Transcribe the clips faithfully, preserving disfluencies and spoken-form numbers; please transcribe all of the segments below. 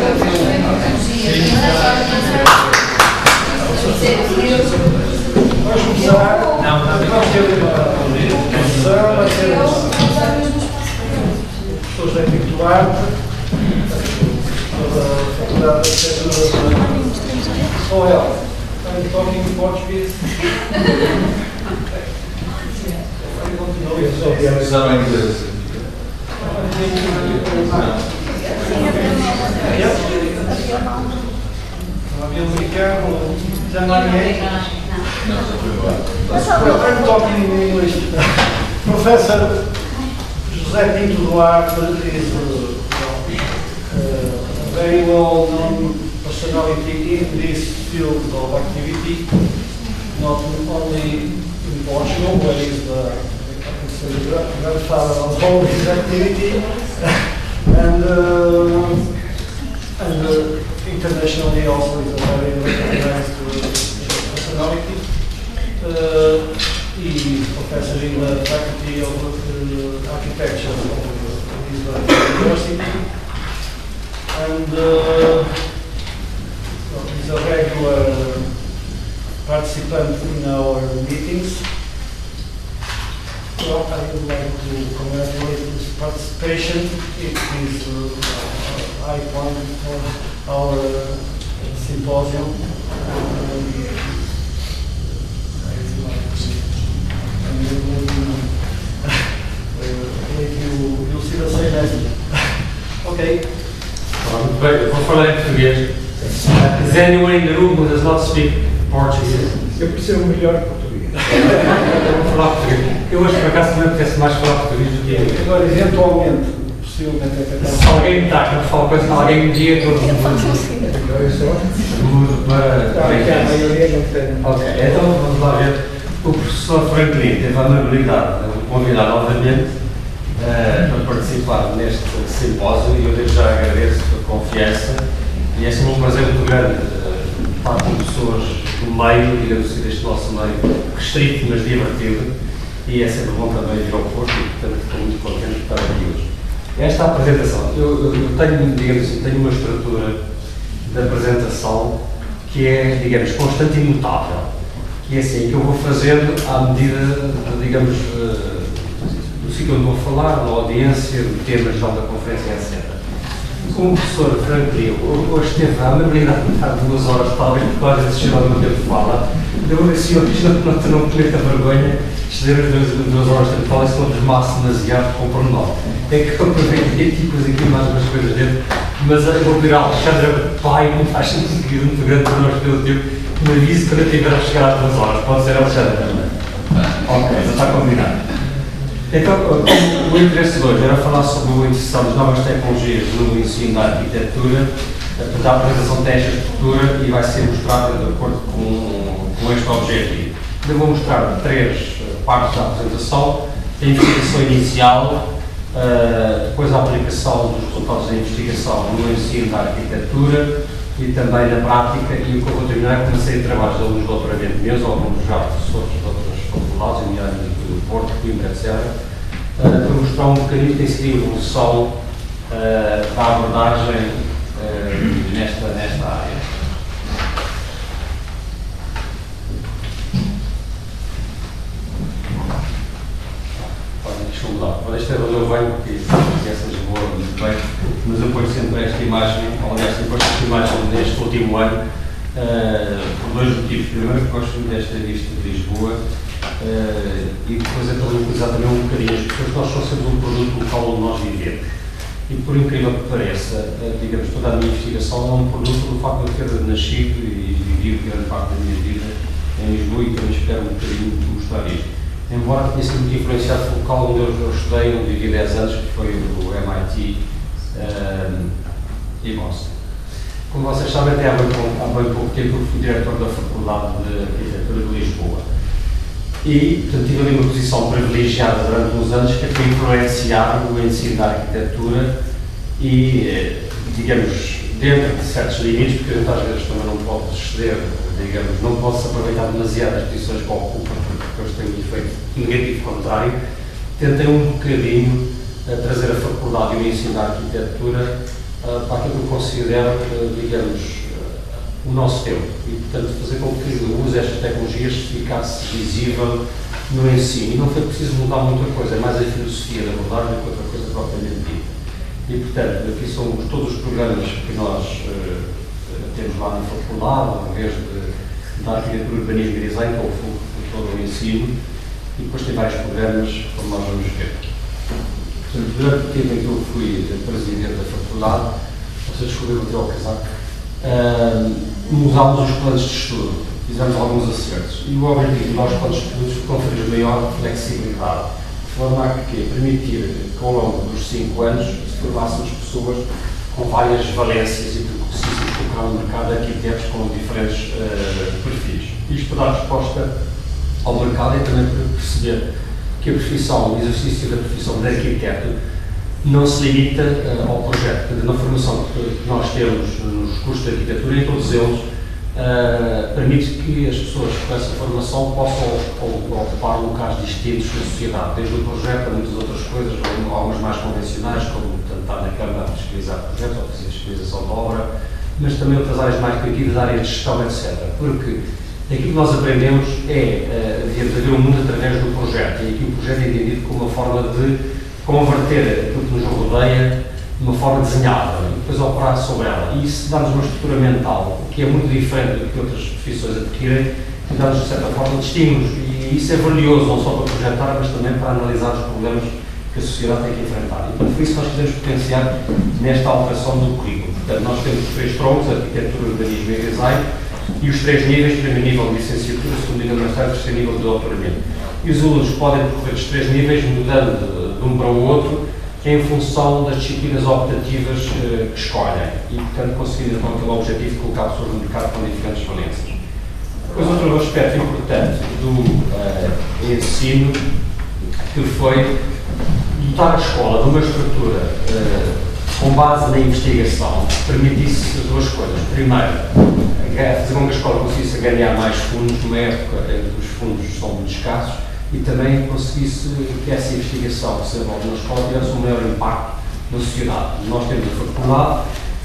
Vamos começar. Não, vamos ter uma discussão, vai ser o José Pinto Duarte, da Faculdade de Arquitetura. Oh, ela, I'm talking in Portuguese. Usar em inglês. Havia um Ricardo, já não há ninguém? Well, I'm talking in English. Professor José Pinto Duarte is a, a very well-known personality in this field of activity, not only in Portugal, where he is the, the grandfather of all this activity, and, uh, and uh, internationally also is a very recognized uh, personality. Uh, he is professor in the faculty of uh, architecture of his university, and uh, well, he's a regular participant in our meetings. Well, I would like to congratulate his participation. It is uh, a high point for our uh, symposium. Um, You'll see the same message. Ok. Muito bem, eu vou falar em português. Is anyone in the room who does not speak Portuguese? Eu percebo melhor português. Eu vou falar português. Eu hoje, por acaso, também apetece mais falar português do que inglês. Agora, eventualmente, possivelmente é capaz. Se alguém está a falar coisa, alguém me diga todo mundo. Eu sou. Mudo para. Tá, que a maioria não tem. Ok, então vamos lá ver. O professor Franklin teve a amabilidade de me convidar novamente uh, para participar neste simpósio e eu desde já agradeço a confiança e é sempre um prazer muito grande uh, estar com pessoas do meio, digamos assim, deste nosso meio restrito, mas divertido, e é sempre bom também vir ao Porto e, portanto, estou muito contente de estar aqui hoje. Esta apresentação, eu, eu, eu tenho, digamos assim, tenho uma estrutura de apresentação que é, digamos, constante e imutável. E é assim que eu vou fazendo à medida, de, digamos, uh, do sítio onde vou falar, da audiência, do tema geral da conferência, etcétera. Como o professor Franklin hoje teve a amabilidade de estar duas horas, talvez por causa desse chegado no tempo de fala, eu disse, eu isto não, não, não cometa vergonha de exceder as duas, duas horas de tempo de fala, isso não desmasse demasiado com o pormenor. É que eu aproveitei aqui, pus aqui mais umas coisas dentro, mas eu vou pedir a Alexandra Pai, não faz sentido muito grande para nós pelo tempo. Me avise quando eu tiver a chegar às duas horas. Pode ser Alexandre também. Ok, já está combinado. Então, o interesse de hoje era falar sobre a inserção das novas tecnologias no ensino da arquitetura, a apresentação desta estrutura e vai ser mostrada de acordo com, com este objetivo. Eu vou mostrar três partes da apresentação: a investigação inicial, depois a aplicação dos resultados da investigação no ensino da arquitetura, e também na prática, e o que eu vou terminar é com uma série de trabalhos de alunos de doutoramento meus, alguns já professores de outras faculdades, nomeadamente do Porto, Coimbra, etcétera, uh, para mostrar um bocadinho que tem sido a evolução uh, da abordagem uh, nesta, nesta área. Olha, deixa eu mudar. Agora esta é onde eu venho, porque conhece Lisboa muito bem, mas eu ponho sempre esta imagem, aliás, depois esta imagem deste último ano, uh, por dois motivos. Primeiro, porque gosto muito desta vista de Lisboa, uh, e depois é para utilizar também um bocadinho as pessoas. Nós somos sempre um produto local onde nós vivemos. E por incrível que pareça, uh, digamos, toda a minha investigação é um produto do facto de eu ter nascido e vivido grande parte da minha vida em Lisboa, e também espero um bocadinho mostrar isto. Embora tenha sido muito influenciado pelo local onde eu, eu estudei, onde vivi dez anos, que foi o M I T um, e Boston. Como vocês sabem, até há bem, há bem pouco tempo eu fui diretor da Faculdade de Arquitetura de Lisboa. E, portanto, tive ali uma posição privilegiada durante uns anos que foi influenciar o ensino da arquitetura e, digamos, dentro de certos limites, porque a gente às vezes também não pode exceder, digamos, não posso aproveitar demasiado as posições que ocupa, porque depois tenho um efeito negativo contrário. Tentei um bocadinho a trazer a faculdade e o ensino da arquitetura uh, para aquilo que eu considero, uh, digamos, uh, o nosso tempo. E, portanto, fazer com que o uso destas tecnologias ficasse visível no ensino. E não foi preciso mudar muita coisa, é mais a filosofia da abordagem do que outra coisa propriamente dita. E, portanto, aqui são todos os programas que nós uh, temos lá na faculdade, desde da arquitetura, urbanismo e design, que é o foco de todo o ensino, e depois tem vários programas, como nós vamos ver. Portanto, durante o tempo em que eu fui presidente da faculdade, vocês descobriram até ao casaco, uh, mudámos os planos de estudo, fizemos alguns acertos. E o objetivo dos nossos planos de estudos foi conferir maior flexibilidade, de forma a que permitir que ao longo dos cinco anos se formássemos pessoas com várias valências e que conseguíssemos colocar no mercado arquitetos com diferentes uh, perfis. Isto para dar resposta ao mercado e também para perceber que a profissão, o exercício da profissão de arquiteto não se limita uh, ao projeto. Na formação que nós temos nos cursos de arquitetura, em todos eles, uh, permite que as pessoas com essa formação possam ocupar locais distintos na sociedade, desde o projeto a muitas outras coisas, algumas mais convencionais, como estar na Câmara a fiscalizar projetos ou fazer fiscalização de obra, mas também outras áreas mais criativas, áreas de gestão, etcétera. Porque aquilo que nós aprendemos é uh, de ver o mundo através do projeto, e aqui o projeto é entendido como uma forma de converter aquilo que nos rodeia de uma forma desenhada e depois operar sobre ela. E isso dá-nos uma estrutura mental, que é muito diferente do que outras profissões adquirem, e dá-nos, de certa forma, estímulos. E isso é valioso, não só para projetar, mas também para analisar os problemas que a sociedade tem que enfrentar. E por isso nós queremos potenciar nesta alteração do currículo. Portanto, nós temos os três troncos, arquitetura, urbanismo e design, e os três níveis, primeiro nível de licenciatura, segundo nível de mestrado, terceiro nível de doutoramento. E os alunos podem percorrer os três níveis, mudando de, de um para o outro, em função das disciplinas optativas eh, que escolhem. E, portanto, conseguindo então aquele objetivo de colocar pessoas no mercado com diferentes valências. Depois, outro aspecto importante do uh, ensino, que foi dotar a escola de uma estrutura uh, com base na investigação, que permitisse duas coisas. Primeiro, fazer com que a escola conseguisse ganhar mais fundos numa época em que os fundos são muito escassos, e também conseguisse que essa investigação que se desenvolve na escola tivesse um maior impacto na sociedade. Nós temos a faculdade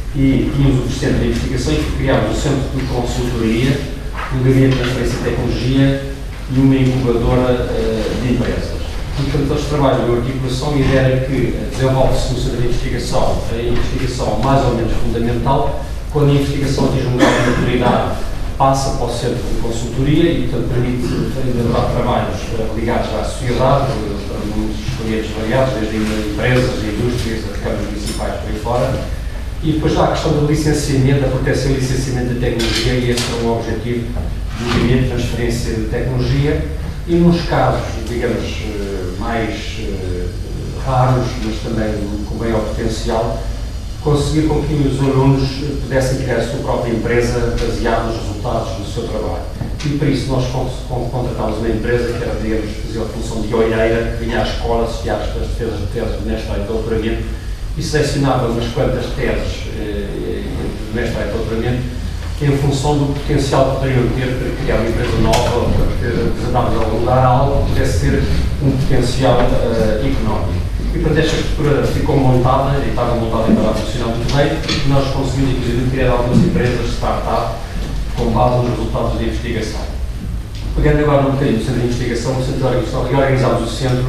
e tínhamos o centro de investigação e criámos o centro de consultoria, um gabinete de transferência de tecnologia e uma incubadora uh, de empresas. E, portanto, eles trabalham em articulação, e a ideia é que desenvolve-se no centro de investigação a investigação mais ou menos fundamental. Quando a investigação atinge um grau de maturidade, passa para o centro de consultoria e, portanto, permite elaborar trabalhos uh, ligados à sociedade, para muitos clientes variados, desde empresas, indústrias, câmaras municipais, por aí fora. E depois há a questão do licenciamento, a proteção e licenciamento da tecnologia, e esse é o objetivo do movimento de transferência de tecnologia. E nos casos, digamos, uh, mais uh, raros, mas também com maior potencial, conseguir com que os alunos pudessem criar a sua própria empresa baseada nos resultados do seu trabalho. E para isso nós contratámos uma empresa que era, digamos, fazia a função de olheira, que vinha à escola, associar as defesas de teses de mestrado e doutoramento, e selecionava umas quantas teses eh, de mestrado e doutoramento em função do potencial que poderiam ter para criar uma empresa nova, para apresentarmos a algum lugar algo que pudesse ter um potencial uh, económico. E, portanto, esta estrutura ficou montada, e estava montada e estava a funcionar muito bem, e nós conseguimos, inclusive, criar algumas empresas de startup com base nos resultados de investigação. Pegando agora um bocadinho do centro de investigação, o centro de investigação, reorganizámos o centro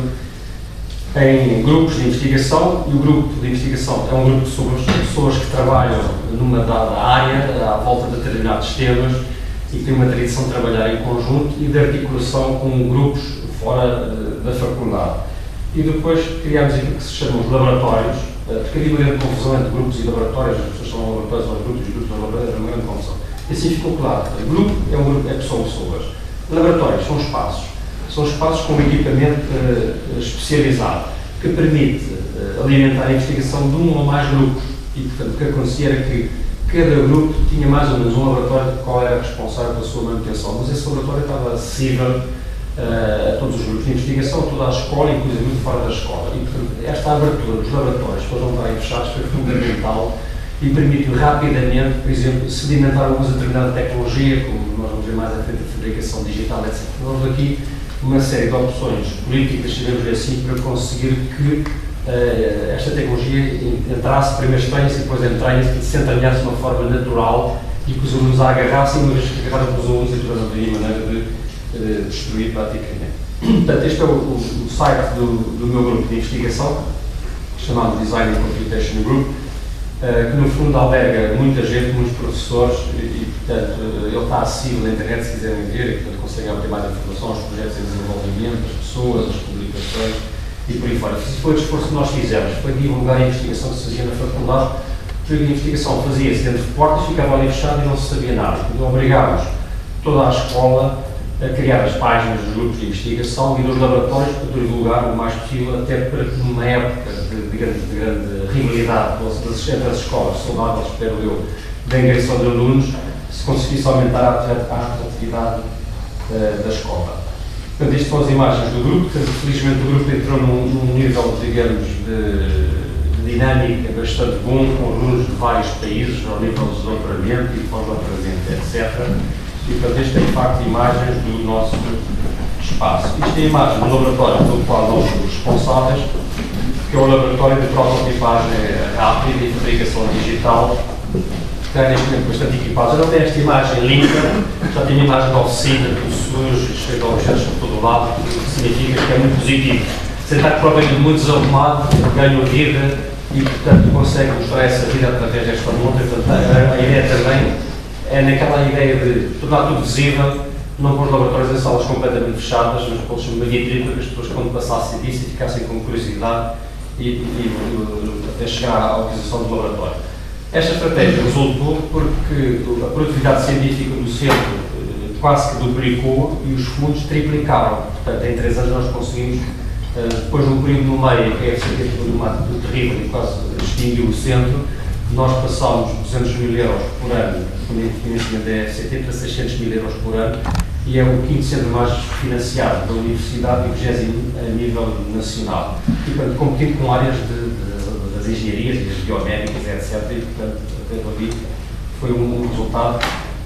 em grupos de investigação, e o grupo de investigação é um grupo de pessoas, pessoas que trabalham numa dada área, à volta de determinados temas, e que têm uma tradição de trabalhar em conjunto e de articulação com grupos fora da faculdade. E depois criámos aquilo que se chamam os laboratórios, porque havia uma grande confusão entre grupos e laboratórios, as pessoas chamam laboratórios aos grupos e os grupos aos laboratórios, é uma grande confusão. E assim ficou claro, o grupo é um grupo, é são pessoas. Laboratórios são espaços, são espaços com equipamento uh, especializado, que permite uh, alimentar a investigação de um ou mais grupos. E, portanto, o que acontecia era que cada grupo tinha mais ou menos um laboratório de qual era responsável pela sua manutenção, mas esse laboratório estava acessível Uh, a todos os grupos de investigação, a toda a escola, inclusive muito fora da escola. E, portanto, esta abertura dos laboratórios, para não estarem fechados, foi fundamental e permitiu rapidamente, por exemplo, sedimentar uma determinada tecnologia, como nós vamos ver mais à frente, a fabricação digital, etcétera. Nós aqui uma série de opções políticas, sabemos assim, para conseguir que uh, esta tecnologia entrasse, primeiro estranha-se e depois entranha-se, que se entranhasse de uma forma natural e que os alunos a agarrassem, uma vez que agarraram os alunos, e não teria maneira de uh, destruir praticamente. Portanto, este é o, o, o site do, do meu grupo de investigação, chamado Design and Computation Group, uh, que no fundo alberga muita gente, muitos professores, e, e portanto uh, ele está acessível na internet se quiserem ver, e portanto conseguem obter mais informação, os projetos em desenvolvimento, as pessoas, as publicações e por aí fora. Isso foi o esforço que nós fizemos, foi divulgar a investigação que se fazia na faculdade, porque a investigação fazia-se dentro de portas, ficava ali fechado e não se sabia nada. Então obrigámos toda a escola a criar as páginas dos grupos de investigação e nos laboratórios para divulgar o mais possível, até para que numa época de, de, grande, de grande rivalidade entre as escolas, saudáveis, espero eu, da ingressão de alunos, se conseguisse aumentar a atratividade uh, da escola. Portanto, isto são as imagens do grupo. Portanto, felizmente o grupo entrou num, num nível, digamos, de, de dinâmica bastante bom, com alunos de vários países, ao nível de doutoramento e pós-doutoramento, etcétera. E, portanto, estas são, de facto, imagens do nosso espaço. Isto é a imagem do laboratório do qual nós somos responsáveis, que é o laboratório de prototipagem rápida e fabricação digital, que é neste momento bastante equipado. Já não tem esta imagem limpa, já tem a imagem da oficina, tudo sujo, cheio de objetos por todo o lado, o que significa que é muito positivo. Se está provavelmente muito desarrumado, ganha vida e, portanto, consegue mostrar essa vida através desta montra. Portanto, a, a ideia também é naquela ideia de tornar tudo visível, não pôr laboratórios em salas completamente fechadas, mas pô-los uma vitrine para que as pessoas, quando passassem disso, ficassem com curiosidade e, e, e até chegar à utilização do laboratório. Esta estratégia resultou porque a produtividade científica do centro quase que duplicou e os fundos triplicaram. Portanto, em três anos nós conseguimos, depois de um período no meio, que é a uma atitude terrível e quase extinguiu o centro, nós passámos duzentos mil euros por ano, com financiamento da F C T, para seiscentos mil euros por ano, e é o quinto centro mais financiado da Universidade e o vigésimo a nível nacional. E, portanto, competindo com áreas de, de, das engenharias e das biomédicas, etcétera. E, portanto, até ali foi um resultado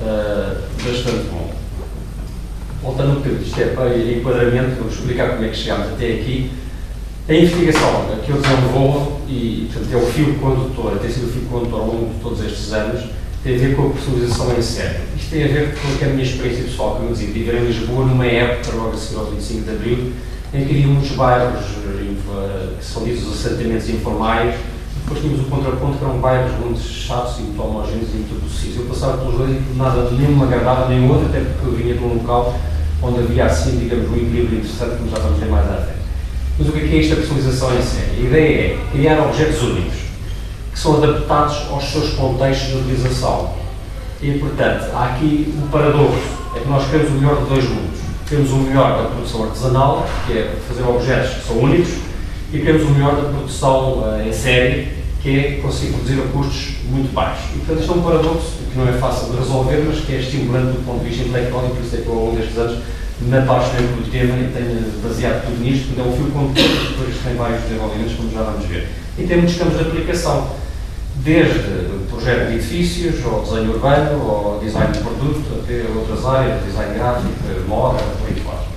uh, bastante bom. Voltando um bocadinho, isto é para enquadramento, vou explicar como é que chegámos até aqui. A investigação que eu desenvolvo, e portanto, é o fio condutor, tem sido o fio condutor ao longo de todos estes anos, tem a ver com a personalização em série. Isto tem a ver com a minha experiência pessoal, como eu dizia, viver em Lisboa numa época, logo a seguir ao vinte e cinco de Abril, em que havia muitos bairros que são ditos os assentamentos informais, e depois tínhamos o contraponto, que eram bairros muito chatos e muito homogéneos e muito possíveis. Eu passava pelos dois e nada, nem uma agradava nem outra, até porque eu vinha de um local onde havia assim, digamos, um equilíbrio interessante, como já vamos ver mais à frente. Mas o que é, que é esta personalização em série? A ideia é criar objetos únicos, que são adaptados aos seus contextos de utilização. E, portanto, há aqui um paradoxo, é que nós queremos o melhor de dois mundos. Queremos o melhor da produção artesanal, que é fazer objetos que são únicos, e queremos o melhor da produção uh, em série, que é conseguir produzir a custos muito baixos. E, portanto, isto é um paradoxo que não é fácil de resolver, mas que é estimulante do ponto de vista intelectual, e por isso é que eu, ao longo destes anos, me apaixonei pelo tema e tenho baseado tudo nisto, porque é um fio condutor, depois tem vários desenvolvimentos, como já vamos ver. E tem muitos campos de aplicação, desde o projeto de edifícios, ao desenho urbano, ao design de produto, até outras áreas, design gráfico, moda, por aí fora.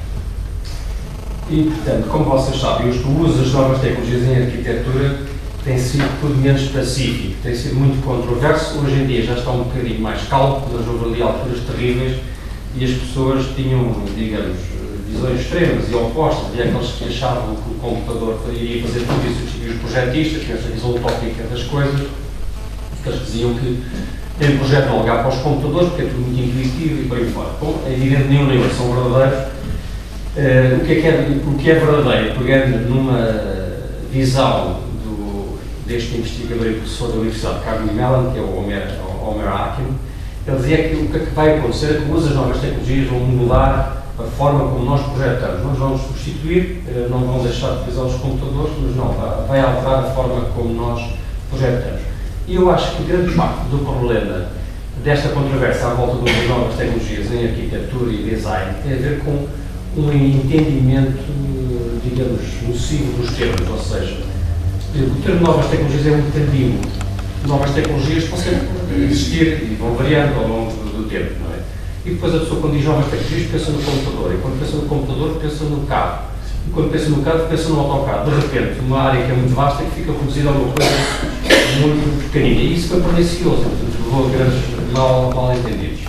E, portanto, como vocês sabem, o uso das novas tecnologias em arquitetura tem sido tudo menos pacífico, tem sido muito controverso. Hoje em dia já está um bocadinho mais calmo, mas houve ali alturas terríveis e as pessoas tinham, digamos, visões extremas e opostas. Havia aqueles que achavam que o computador iria fazer tudo e substituir os projetistas, que essa visão utópica das coisas, aqueles que diziam que tem um projeto não ligar para os computadores porque é tudo muito intuitivo e por aí fora. Bom, é evidente que nenhum nem outro são verdadeiros. Uh, o, que é que é, o que é verdadeiro, pegando numa visão do, deste investigador e professor da Universidade de Carnegie Mellon, que é o Omer, Omer Hakim, ele dizia que o que, é que vai acontecer é que as novas tecnologias vão mudar a forma como nós projetamos. Nós vamos substituir, uh, não vão deixar de utilizar os computadores, mas não, vai, vai alterar a forma como nós projetamos. E eu acho que grande parte do problema desta controvérsia à volta das novas tecnologias em arquitetura e design tem a ver com um entendimento, digamos, nocivo dos termos, ou seja, o termo novas tecnologias é muito ambíguo. Novas tecnologias vão sempre existir e vão variando ao longo do tempo, não é? E depois a pessoa, quando diz novas tecnologias, pensa no computador, e quando pensa no computador, pensa no carro. e quando pensa no carro, pensa no autocarro. De repente, uma área que é muito vasta que fica reduzida a uma coisa muito pequenina. E isso foi pernicioso, portanto, levou a grandes mal, mal entendidos.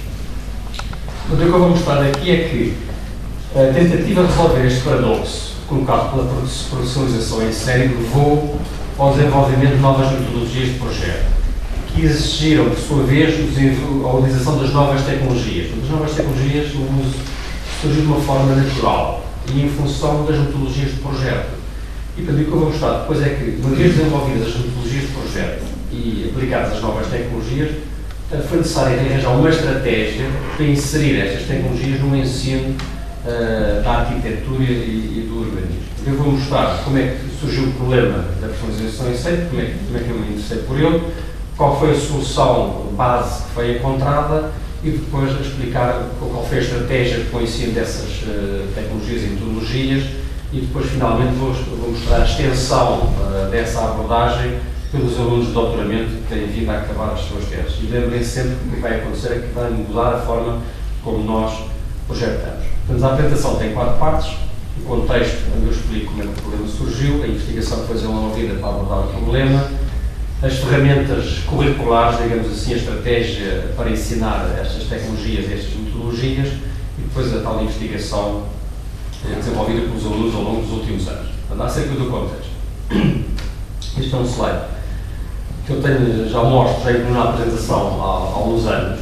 O que eu vou mostrar aqui é que a tentativa de resolver este paradoxo colocado pela profissionalização em série levou ao desenvolvimento de novas metodologias de projeto, que exigiram, por sua vez, a utilização das novas tecnologias. As novas tecnologias, o uso surgiu de uma forma natural e em função das metodologias de projeto. E, portanto, o que eu vou mostrar depois é que, uma vez desenvolvidas as metodologias de projeto e aplicadas as novas tecnologias, foi necessário arranjar uma estratégia para inserir estas tecnologias no ensino uh, da arquitetura e, e do urbanismo. Eu vou mostrar como é que surgiu o problema da personalização em série, como é, que, como é que eu me interessei por ele, qual foi a solução base que foi encontrada e depois explicar qual foi a estratégia para o ensino dessas uh, tecnologias e metodologias e depois finalmente vou, vou mostrar a extensão uh, dessa abordagem pelos alunos de doutoramento que têm vindo a acabar as suas teses. E lembrem sempre que o que vai acontecer é que vai mudar a forma como nós projetamos. Portanto, a apresentação tem quatro partes. O contexto, onde eu explico como é que o problema surgiu, a investigação que foi desenvolvida para abordar o problema, as ferramentas curriculares, digamos assim, a estratégia para ensinar estas tecnologias e estas metodologias e depois a tal investigação desenvolvida pelos alunos ao longo dos últimos anos. Portanto, acerca do contexto. Este é um slide que eu tenho, já mostro, já na apresentação há, há alguns anos,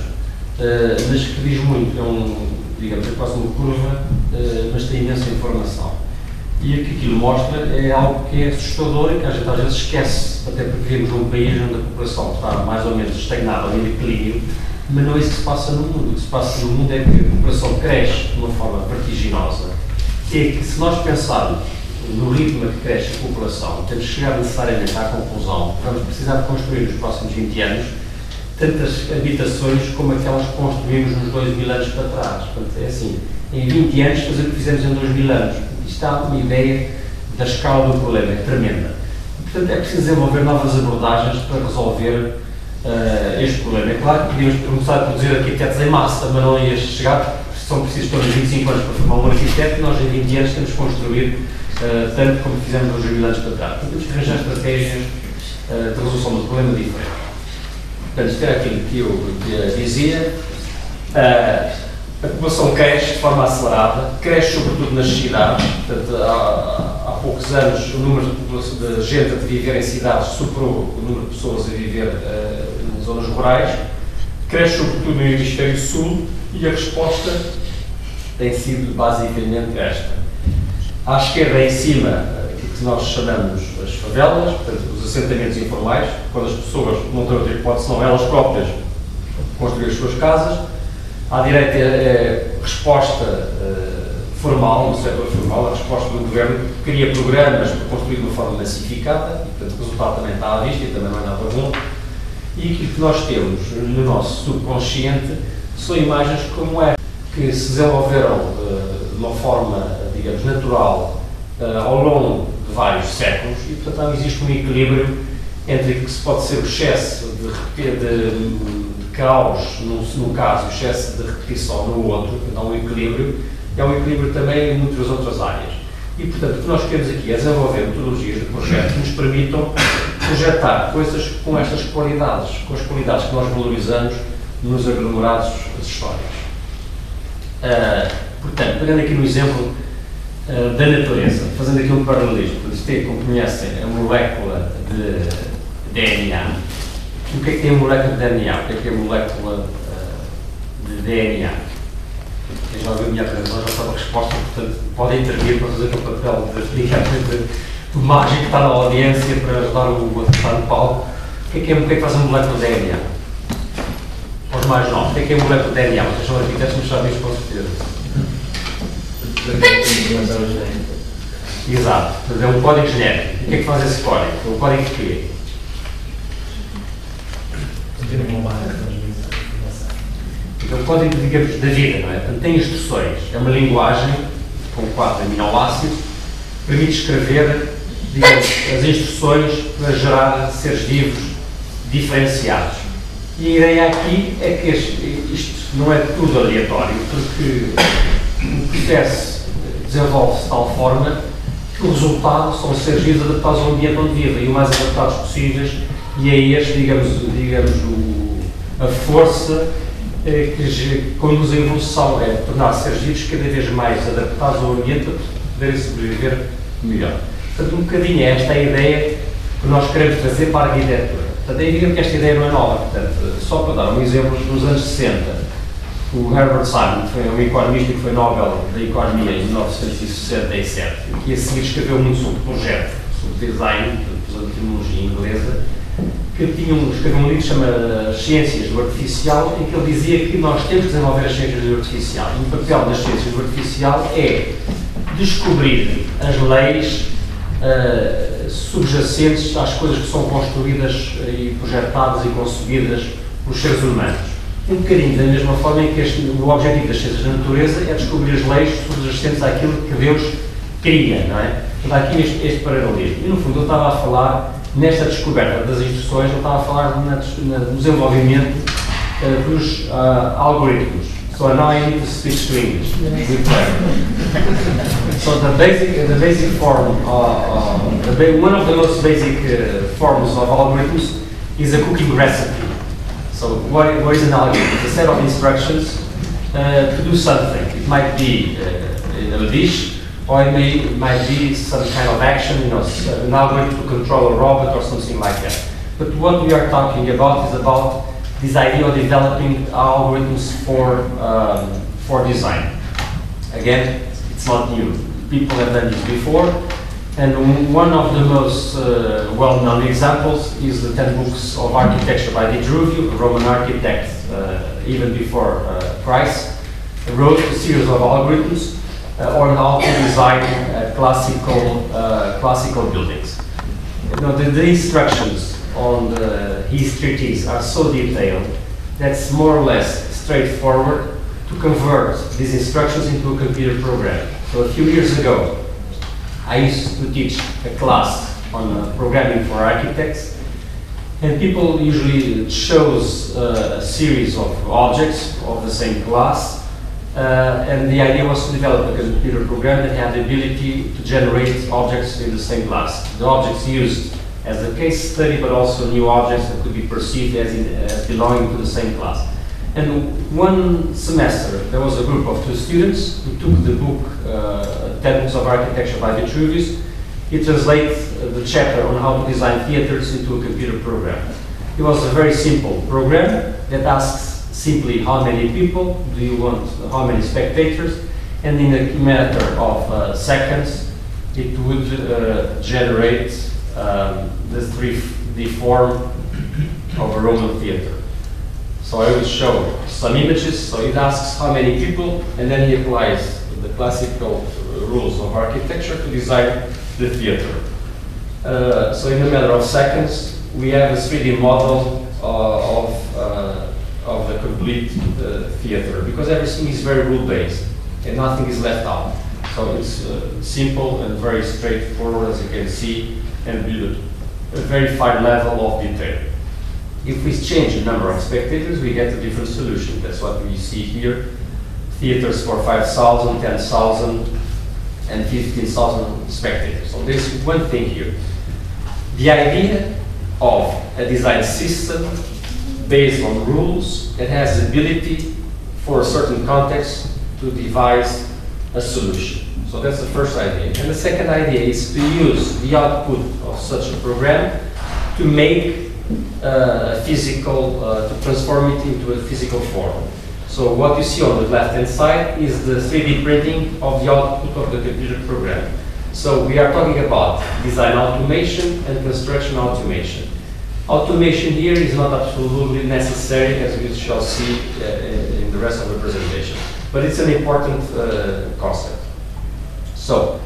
uh, mas que diz muito, é um, digamos, é quase uma curva, uh, mas tem imensa informação. E o que aquilo mostra é algo que é assustador e que a gente às vezes esquece, até porque vivemos num país onde a população está mais ou menos estagnada ou em declínio, mas não é isso que se passa no mundo. O que se passa no mundo é que a população cresce de uma forma vertiginosa. E é que se nós pensarmos no ritmo a que cresce a população, temos que chegar necessariamente à conclusão que vamos precisar de construir nos próximos vinte anos tantas habitações como aquelas que construímos nos dois mil anos para trás. Portanto, é assim, em vinte anos fazer o que fizemos em dois mil anos. Isto dá uma ideia da escala do problema, é tremenda. E, portanto, é preciso desenvolver novas abordagens para resolver uh, este problema. É claro que podíamos começar a produzir arquitetos em massa, mas não ia chegar, são precisos todos vinte e cinco anos para formar um arquiteto e nós em vinte anos temos que construir Uh, tanto como fizemos nos dois mil anos para trás. Temos que arranjar estratégias uh, de resolução do problema diferente. Portanto, isto era aquilo que eu uh, dizia. Uh, a população cresce de forma acelerada, cresce sobretudo nas cidades. Portanto, há, há poucos anos o número de, população, de gente a viver em cidades superou o número de pessoas a viver uh, em zonas rurais. Cresce sobretudo no hemisfério sul e a resposta tem sido basicamente esta. À esquerda, em cima, o que nós chamamos as favelas, portanto, os assentamentos informais, quando as pessoas não têm outra hipótese, senão elas próprias construir as suas casas. À direita, é a resposta uh, formal, no setor formal, a resposta do governo que cria programas para construir de uma forma massificada, e, portanto, o resultado também está à vista e também não é nada bom. E aquilo que nós temos no nosso subconsciente são imagens como esta, que se desenvolveram uh, de uma forma, digamos, natural uh, ao longo de vários séculos e, portanto, não existe um equilíbrio entre o que se pode ser o excesso de, de, de caos num, num caso, o excesso de repetição no outro, então um equilíbrio, é um equilíbrio também em muitas outras áreas. E, portanto, o que nós queremos aqui é desenvolver metodologias de projeto que nos permitam projetar coisas com estas qualidades, com as qualidades que nós valorizamos nos aglomerados das histórias. Uh, portanto, pegando aqui no exemplo uh, da natureza, fazendo aqui um paralelismo, isto é, como conhecem, a molécula de D N A. O que é que tem a molécula de D N A? O que é que é a molécula uh, de D N A? Quem já ouviu a minha apresentação já sabe a resposta, portanto, podem intervir para fazer o papel de, digamos, de, de mágico que está na audiência para ajudar o outro que está no palco. O que é que, é, o que, é que faz a molécula de D N A? Os mais novos, o que é que é a molécula de D N A? Vocês são arquitetos, mas sabem isso com certeza. Exato, é um código genético. O que é que faz esse código? É um código de quê? É um código, digamos, da vida, não é? Portanto, tem instruções. É uma linguagem com quatro aminoácidos que permite escrever, digamos, as instruções para gerar seres vivos diferenciados. E a ideia aqui é que este, isto não é tudo aleatório, porque o processo desenvolve-se de tal forma que o resultado são seres vivos adaptados ao ambiente onde vivem e o mais adaptados possíveis, e é este, digamos, digamos o, a força eh, que conduz a evolução, é tornar seres vivos cada vez mais adaptados ao ambiente para poderem sobreviver melhor. Portanto, um bocadinho é esta a ideia que nós queremos trazer para a arquitetura. Portanto, é evidente que esta ideia não é nova. Portanto, só para dar um exemplo, nos anos sessenta, o Herbert Simon, que foi um economista que foi Nobel da Economia em mil novecentos e sessenta e sete, que a seguir escreveu muito sobre projeto, sobre design, usando a terminologia inglesa, que tinha um, escreveu um livro que se chama Ciências do Artificial, em que ele dizia que nós temos que desenvolver as ciências do artificial. E o papel das ciências do artificial é descobrir as leis uh, subjacentes às coisas que são construídas e projetadas e concebidas pelos seres humanos. Um bocadinho da mesma forma em que este, o objetivo das ciências da natureza é descobrir as leis subjacentes àquilo que Deus cria, não é? Então, há aqui este, este paralelismo. E, no fundo, eu estava a falar, nesta descoberta das instruções, eu estava a falar na, na, no desenvolvimento uh, dos uh, algoritmos. So now I need to switch to English. So the basic, the basic form, uh, uh, the ba one of the most basic uh, forms of algorithms is a cooking recipe. So what, what is an algorithm? It's a set of instructions uh, to do something. It might be uh, in a dish, or it, may, it might be some kind of action, you know, an algorithm to control a robot or something like that. But what we are talking about is about this idea of developing algorithms for, um, for design. Again, it's not new. People have done this before. And one of the most uh, well-known examples is the ten books of architecture by Vitruvius, a Roman architect, uh, even before uh, Christ, wrote a series of algorithms uh, on how to design uh, classical, uh, classical buildings. You know, the, the instructions on the, his treatise are so detailed that it's more or less straightforward to convert these instructions into a computer program. So a few years ago, I used to teach a class on uh, programming for architects, and people usually chose uh, a series of objects of the same class, uh, and the idea was to develop a computer program that had the ability to generate objects in the same class. The objects used as a case study, but also new objects that could be perceived as, in, as belonging to the same class. And one semester, there was a group of two students who took the book, uh, ten books of Architecture by Vitruvius. He translated uh, the chapter on how to design theaters into a computer program. It was a very simple program that asks simply how many people do you want, how many spectators, and in a matter of uh, seconds, it would uh, generate um, the three D form of a Roman theater. So I will show some images. So it asks how many people, and then he applies the classical rules of architecture to design the theater. Uh, so in a matter of seconds, we have a three D model uh, of, uh, of the complete uh, theater, because everything is very rule-based and nothing is left out. So it's uh, simple and very straightforward, as you can see, and with a very fine level of detail. If we change the number of spectators, we get a different solution. That's what we see here. Theaters for five thousand, ten thousand, and fifteen thousand spectators. So there's one thing here. The idea of a design system based on rules that has the ability for a certain context to devise a solution. So that's the first idea. And the second idea is to use the output of such a program to make uh, physical, uh, to transform it into a physical form. So what you see on the left-hand side is the three D printing of the output of the computer program. So we are talking about design automation and construction automation. Automation here is not absolutely necessary, as we shall see uh, in the rest of the presentation, but it's an important uh, concept. So,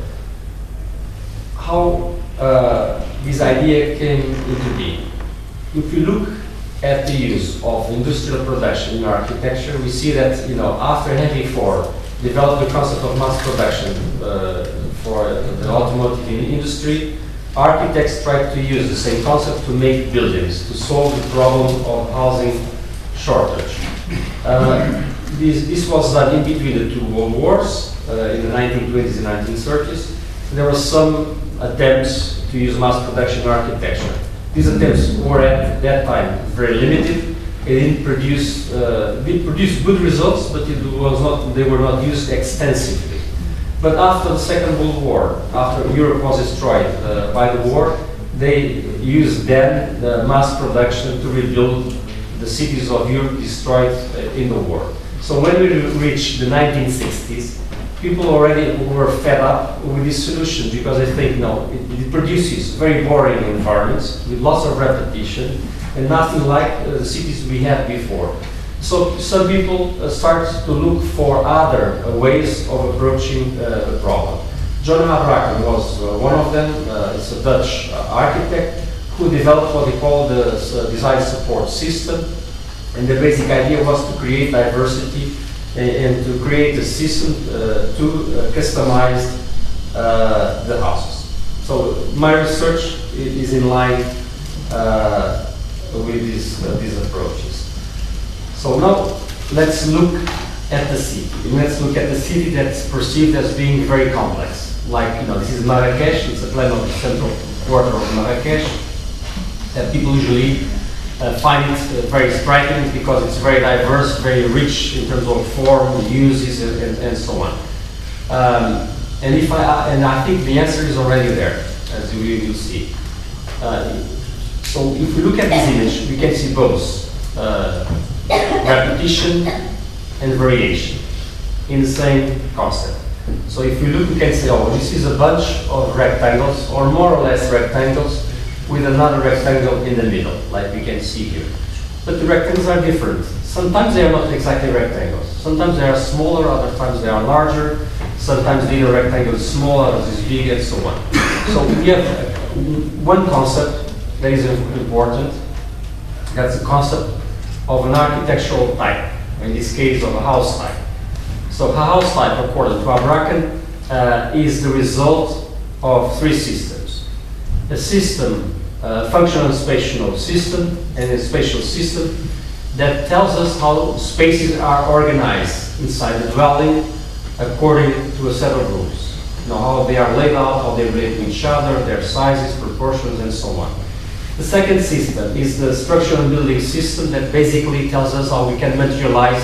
how uh, this idea came into being? If you look at the use of industrial production in architecture, we see that, you know, after Henry Ford developed the concept of mass production uh, for the automotive industry, architects tried to use the same concept to make buildings, to solve the problem of housing shortage. Uh, this, this was done in between the two world wars, uh, in the nineteen twenties and nineteen thirties, there were some attempts to use mass production architecture. These attempts were at that time very limited. It didn't produce, uh, did produce good results, but it was not, they were not used extensively. But after the Second World War, after Europe was destroyed uh, by the war, they used then the mass production to rebuild the cities of Europe destroyed uh, in the war. So when we reached the nineteen sixties, people already were fed up with this solution because they think, no, it, it produces very boring environments with lots of repetition and nothing like uh, the cities we had before. So some people uh, start to look for other uh, ways of approaching uh, the problem. John Houbraken was uh, one of them. Uh, it's a Dutch uh, architect who developed what they call the uh, design support system. And the basic idea was to create diversity and, and to create a system uh, to uh, customize uh, the houses. So my research is in line uh, with these, uh, these approaches. So now let's look at the city. Let's look at the city that's perceived as being very complex. Like, you know, this is Marrakesh, it's a plan of the central quarter of Marrakesh that people usually Uh, find it uh, very striking because it's very diverse, very rich in terms of form, uses, and, and, and so on. Um, and if I and I think the answer is already there, as we will see. Uh, so if we look at this image, we can see both uh, repetition and variation in the same concept. So if we look, we can say, oh, this is a bunch of rectangles, or more or less rectangles, with another rectangle in the middle, like we can see here. But the rectangles are different. Sometimes they are not exactly rectangles. Sometimes they are smaller, other times they are larger. Sometimes the inner rectangle is small, others is big, and so on. So we have one concept that is important. That's the concept of an architectural type, in this case of a house type. So a house type, according to Houbraken, uh, is the result of three systems. A system, a functional and spatial system, and a spatial system that tells us how spaces are organized inside the dwelling according to a set of rules. You know, how they are laid out, how they relate to each other, their sizes, proportions, and so on. The second system is the structural and building system that basically tells us how we can materialize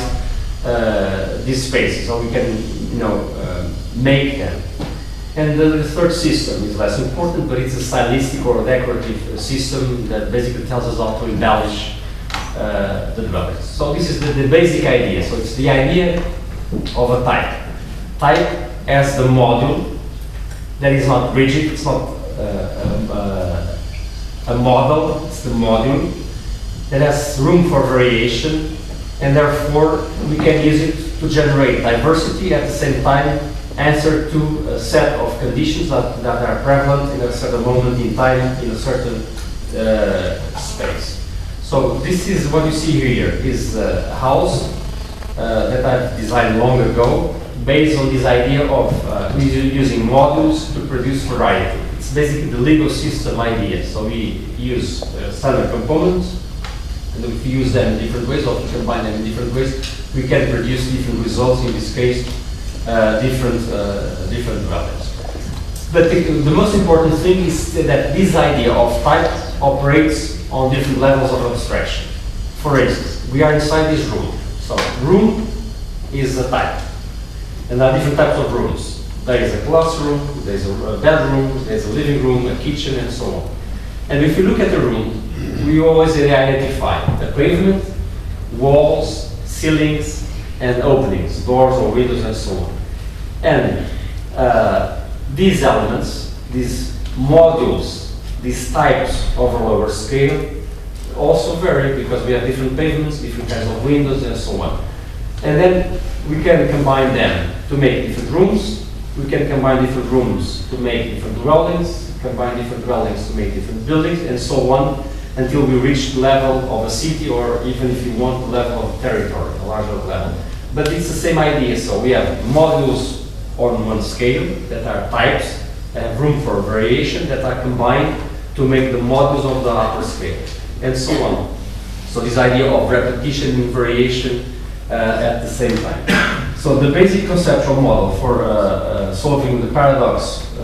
uh, these spaces, how we can, you know, uh, make them. And the, the third system is less important, but it's a stylistic or decorative uh, system that basically tells us how to embellish uh, the dwellings. So this is the, the basic idea. So it's the idea of a type. Type as the module that is not rigid, it's not uh, um, uh, a model, it's the module that has room for variation, and therefore we can use it to generate diversity at the same time answer to a set of conditions that, that are prevalent in a certain moment in time, in a certain uh, space. So this is what you see here, is a house uh, that I've designed long ago, based on this idea of uh, using modules to produce variety. It's basically the Lego system idea. So we use uh, standard components, and if we use them in different ways, or we combine them in different ways, we can produce different results, in this case, Uh, different uh, different values. But the, the most important thing is that this idea of type operates on different levels of abstraction. For instance, we are inside this room. So room is a type. And there are different types of rooms. There is a classroom, there is a bedroom, there is a living room, a kitchen, and so on. And if you look at the room, we always identify the pavement, walls, ceilings, and openings, doors or windows, and so on. And uh, these elements, these modules, these types of a lower scale also vary because we have different pavements, different kinds of windows, and so on. And then we can combine them to make different rooms. We can combine different rooms to make different dwellings, combine different dwellings to make different buildings, and so on, until we reach the level of a city, or even if you want, the level of territory, a larger level. But it's the same idea. So we have modules on one scale that are types, that have room for variation, that are combined to make the modules of the upper scale, and so on. So this idea of repetition and variation uh, at the same time. So the basic conceptual model for uh, uh, solving the paradox uh, uh,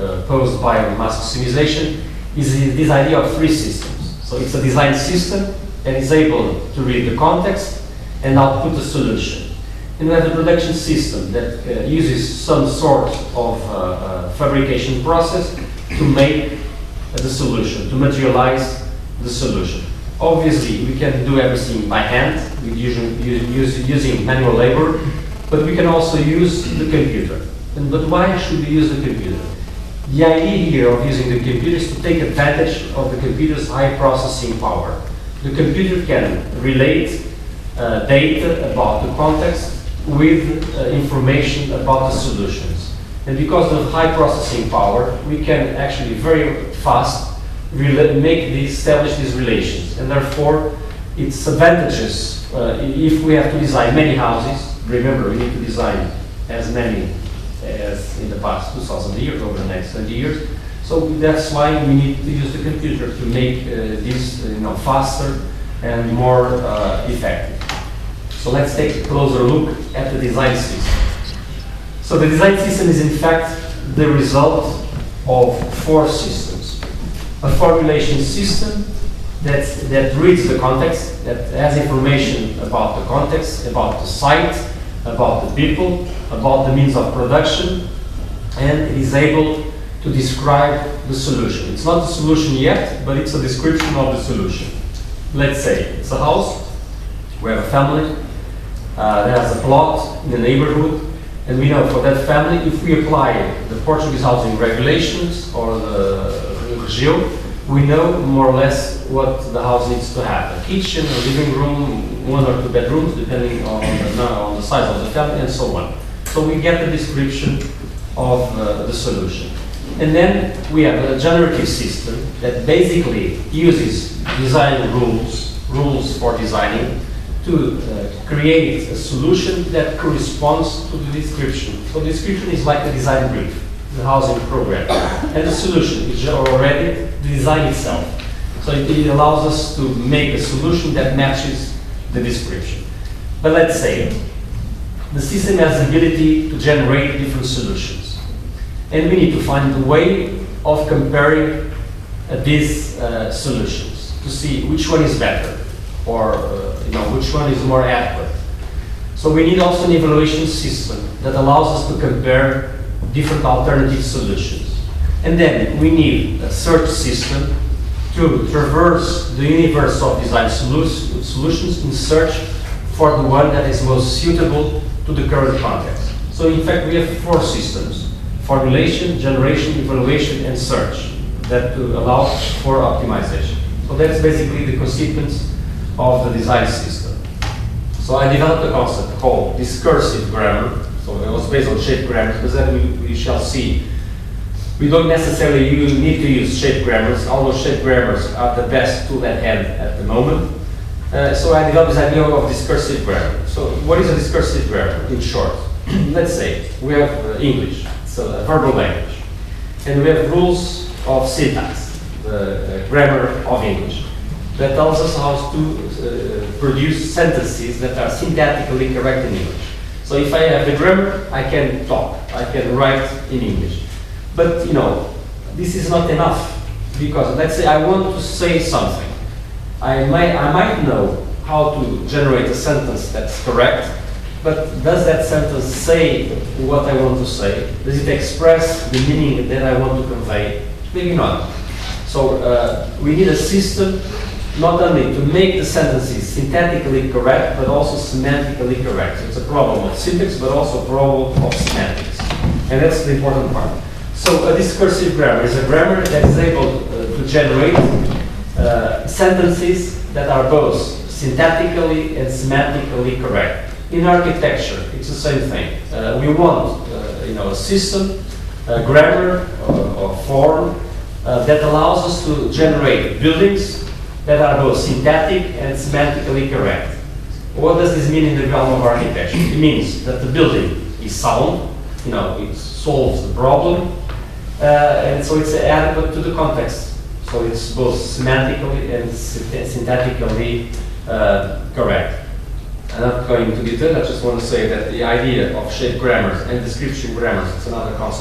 uh, posed by mass customization is this idea of three systems. So it's a design system that is able to read the context and output a solution. And we have the production system that uh, uses some sort of uh, uh, fabrication process to make uh, the solution, to materialize the solution. Obviously, we can do everything by hand, with using, use, using manual labor, but we can also use the computer. And, but why should we use the computer? The idea here of using the computer is to take advantage of the computer's high processing power. The computer can relate uh, data about the context with uh, information about the solutions. And because of high processing power, we can actually very fast make these, establish these relations. And therefore, it's advantageous uh, if we have to design many houses. Remember, we need to design as many as in the past two thousand years, over the next twenty years. So that's why we need to use the computer to make uh, this uh, you know, faster and more uh, effective. So let's take a closer look at the design system. So the design system is in fact the result of four systems. A formulation system that, that reads the context, that has information about the context, about the site, about the people, about the means of production, and it is able to describe the solution. It's not the solution yet, but it's a description of the solution. Let's say it's a house, we have a family uh, that has a plot in a neighborhood, and we know for that family, if we apply the Portuguese housing regulations or the Regio, we know more or less what the house needs to have. A kitchen, a living room, one or two bedrooms, depending on the, on the size of the family, and so on. So we get the description of uh, the solution. And then we have a generative system that basically uses design rules, rules for designing, to uh, create a solution that corresponds to the description. So the description is like a design brief, the housing program. And the solution is already the design itself. So it, it allows us to make a solution that matches the description. But let's say the system has the ability to generate different solutions. And we need to find a way of comparing uh, these uh, solutions to see which one is better, or uh, you know, which one is more adequate. So we need also an evaluation system that allows us to compare different alternative solutions. And then we need a search system to traverse the universe of design solu solutions in search for the one that is most suitable to the current context. So in fact, we have four systems: formulation, generation, evaluation, and search, that allow for optimization. So that's basically the consequence of the design system. So I developed a concept called discursive grammar. So it was based on shape grammars, but then we, we shall see. We don't necessarily use, need to use shape grammars, although shape grammars are the best tool at hand at the moment. Uh, so I developed this idea of discursive grammar. So what is a discursive grammar, in short? Let's say we have uh, English, so a verbal language, and we have rules of syntax, the uh, grammar of English, that tells us how to uh, produce sentences that are syntactically correct in English. So if I have the grammar, I can talk, I can write in English. But you know, this is not enough, because let's say I want to say something. I might, I might know how to generate a sentence that's correct, but does that sentence say what I want to say? Does it express the meaning that I want to convey? Maybe not. So uh, we need a system not only to make the sentences syntactically correct, but also semantically correct. So it's a problem of syntax, but also a problem of semantics. And that's the important part. So a discursive grammar is a grammar that is able uh, to generate uh, sentences that are both syntactically and semantically correct. In architecture, it's the same thing. Uh, we want uh, you know, a system, a grammar or, or form uh, that allows us to generate buildings that are both syntactic and semantically correct. What does this mean in the realm of architecture? It means that the building is sound, you know, it solves the problem, uh, and so it's adequate to the context. So it's both semantically and syntactically uh, correct. I'm not going into detail, I just want to say that the idea of shape grammars and description grammars is another concept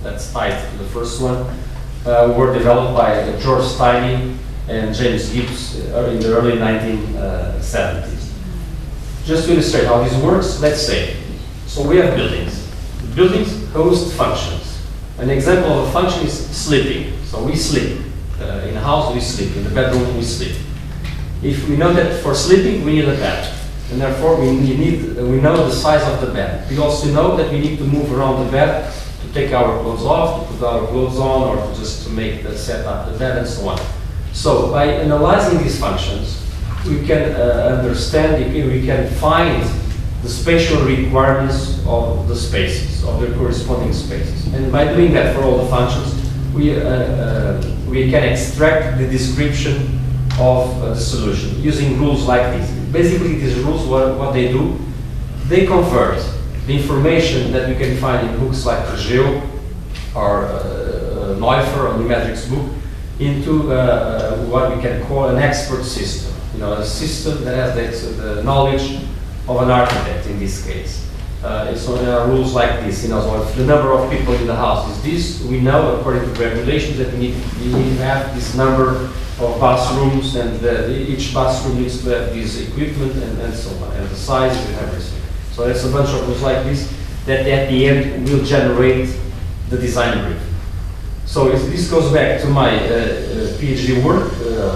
that's tied to the first one, uh, were developed by uh, George Steiny and James Gibbs uh, in the early nineteen seventies. Just to illustrate how this works, let's say, so we have buildings. Buildings host functions. An example of a function is sleeping. So we sleep. Uh, in a house we sleep, in the bedroom we sleep. If we know that for sleeping we need a bed, and therefore we need, we know the size of the bed. We also know that we need to move around the bed to take our clothes off, to put our clothes on, or to just to make the set up the bed and so on. So by analyzing these functions, we can uh, understand, we can find the spatial requirements of the spaces, of the corresponding spaces. And by doing that for all the functions, we, uh, uh, we can extract the description of uh, the solution using rules like this. Basically, these rules, what, what they do, they convert the information that you can find in books like Geo or uh, Neuffer or Numetrics book into uh, what we can call an expert system. You know, a system that has the, the knowledge of an architect in this case. Uh, so there are rules like this. You know, so if the number of people in the house is this, we know according to regulations that we need, we need to have this number of bathrooms, and the, each bathroom needs to have this equipment and, and so on, and the size and everything. So there's a bunch of rules like this that at the end will generate the design brief. So if this goes back to my uh, uh, PhD work, uh,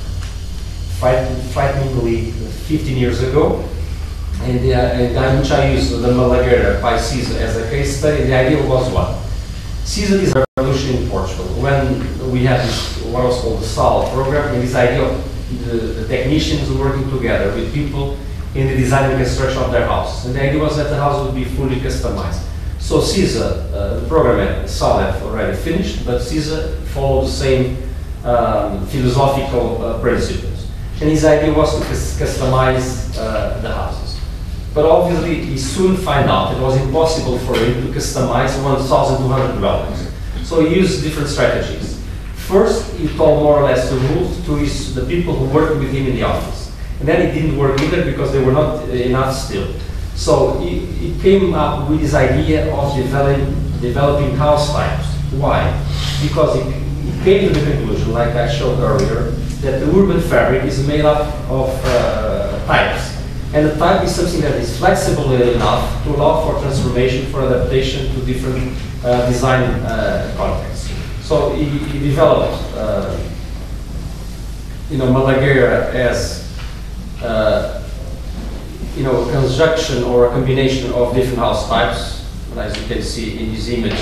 frighteningly fifteen years ago, and, uh, and in which I used the Malagueira by CISA as a case study. The idea was what? CISA is a revolution in Portugal when we had this, what was called the S A L program, and this idea of the, the technicians working together with people in the design and construction of their house. And the idea was that the house would be fully customized. So CISA, uh, the program at S A L have already finished, but CISA followed the same um, philosophical uh, principles. And his idea was to customize uh, the houses. But obviously, he soon found out it was impossible for him to customize one thousand two hundred dwellings. So he used different strategies. First, he told more or less the rules to his, the people who worked with him in the office. And then it didn't work either because they were not enough still. So he, he came up with this idea of developing, developing house types. Why? Because he, he came to the conclusion, like I showed earlier, that the urban fabric is made up of uh, types. And the type is something that is flexible enough to allow for transformation, for adaptation to different uh, design uh, contexts. So he, he developed, uh, you know, Malagueira as, uh, you know, a conjunction or a combination of different house types. And as you can see in this image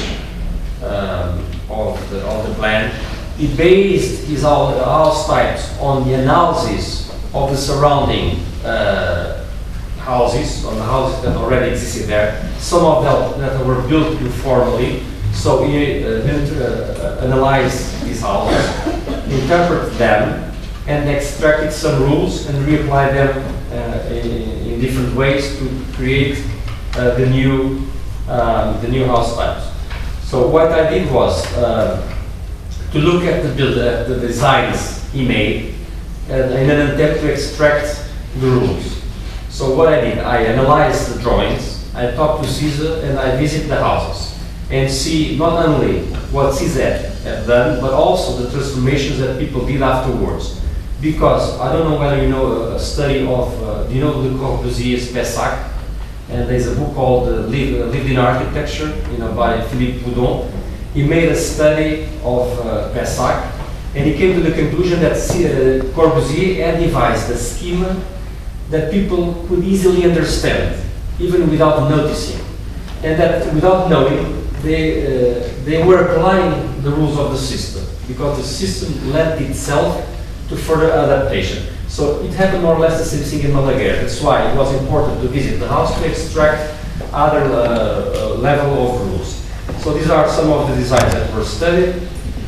um, of, the, of the plan, he based his house types on the analysis of the surrounding uh, houses, on the houses that already existed there. Some of them that were built informally. So he uh, uh, analyzed these houses, interpreted them, and extracted some rules and reapplied them uh, in, in different ways to create uh, the new um, the new house types. So what I did was uh, to look at the build, uh, the designs he made uh, in an attempt to extract the rules. So what I did, I analyzed the drawings, I talked to CISA, and I visited the houses and see not only what CISA had done, but also the transformations that people did afterwards. Because I don't know whether you know a study of, uh, do you know Le Corbusier's Pessac? And there's a book called uh, Lived in Architecture, you know, by Philippe Boudon. He made a study of uh, Pessac, and he came to the conclusion that uh, Corbusier had devised a schema that people could easily understand, even without noticing. And that without knowing, they, uh, they were applying the rules of the system, because the system lent itself to further adaptation. So it happened more or less the same thing in Malagueira. That's why it was important to visit the house to extract other uh, uh, level of rules. So these are some of the designs that were studied.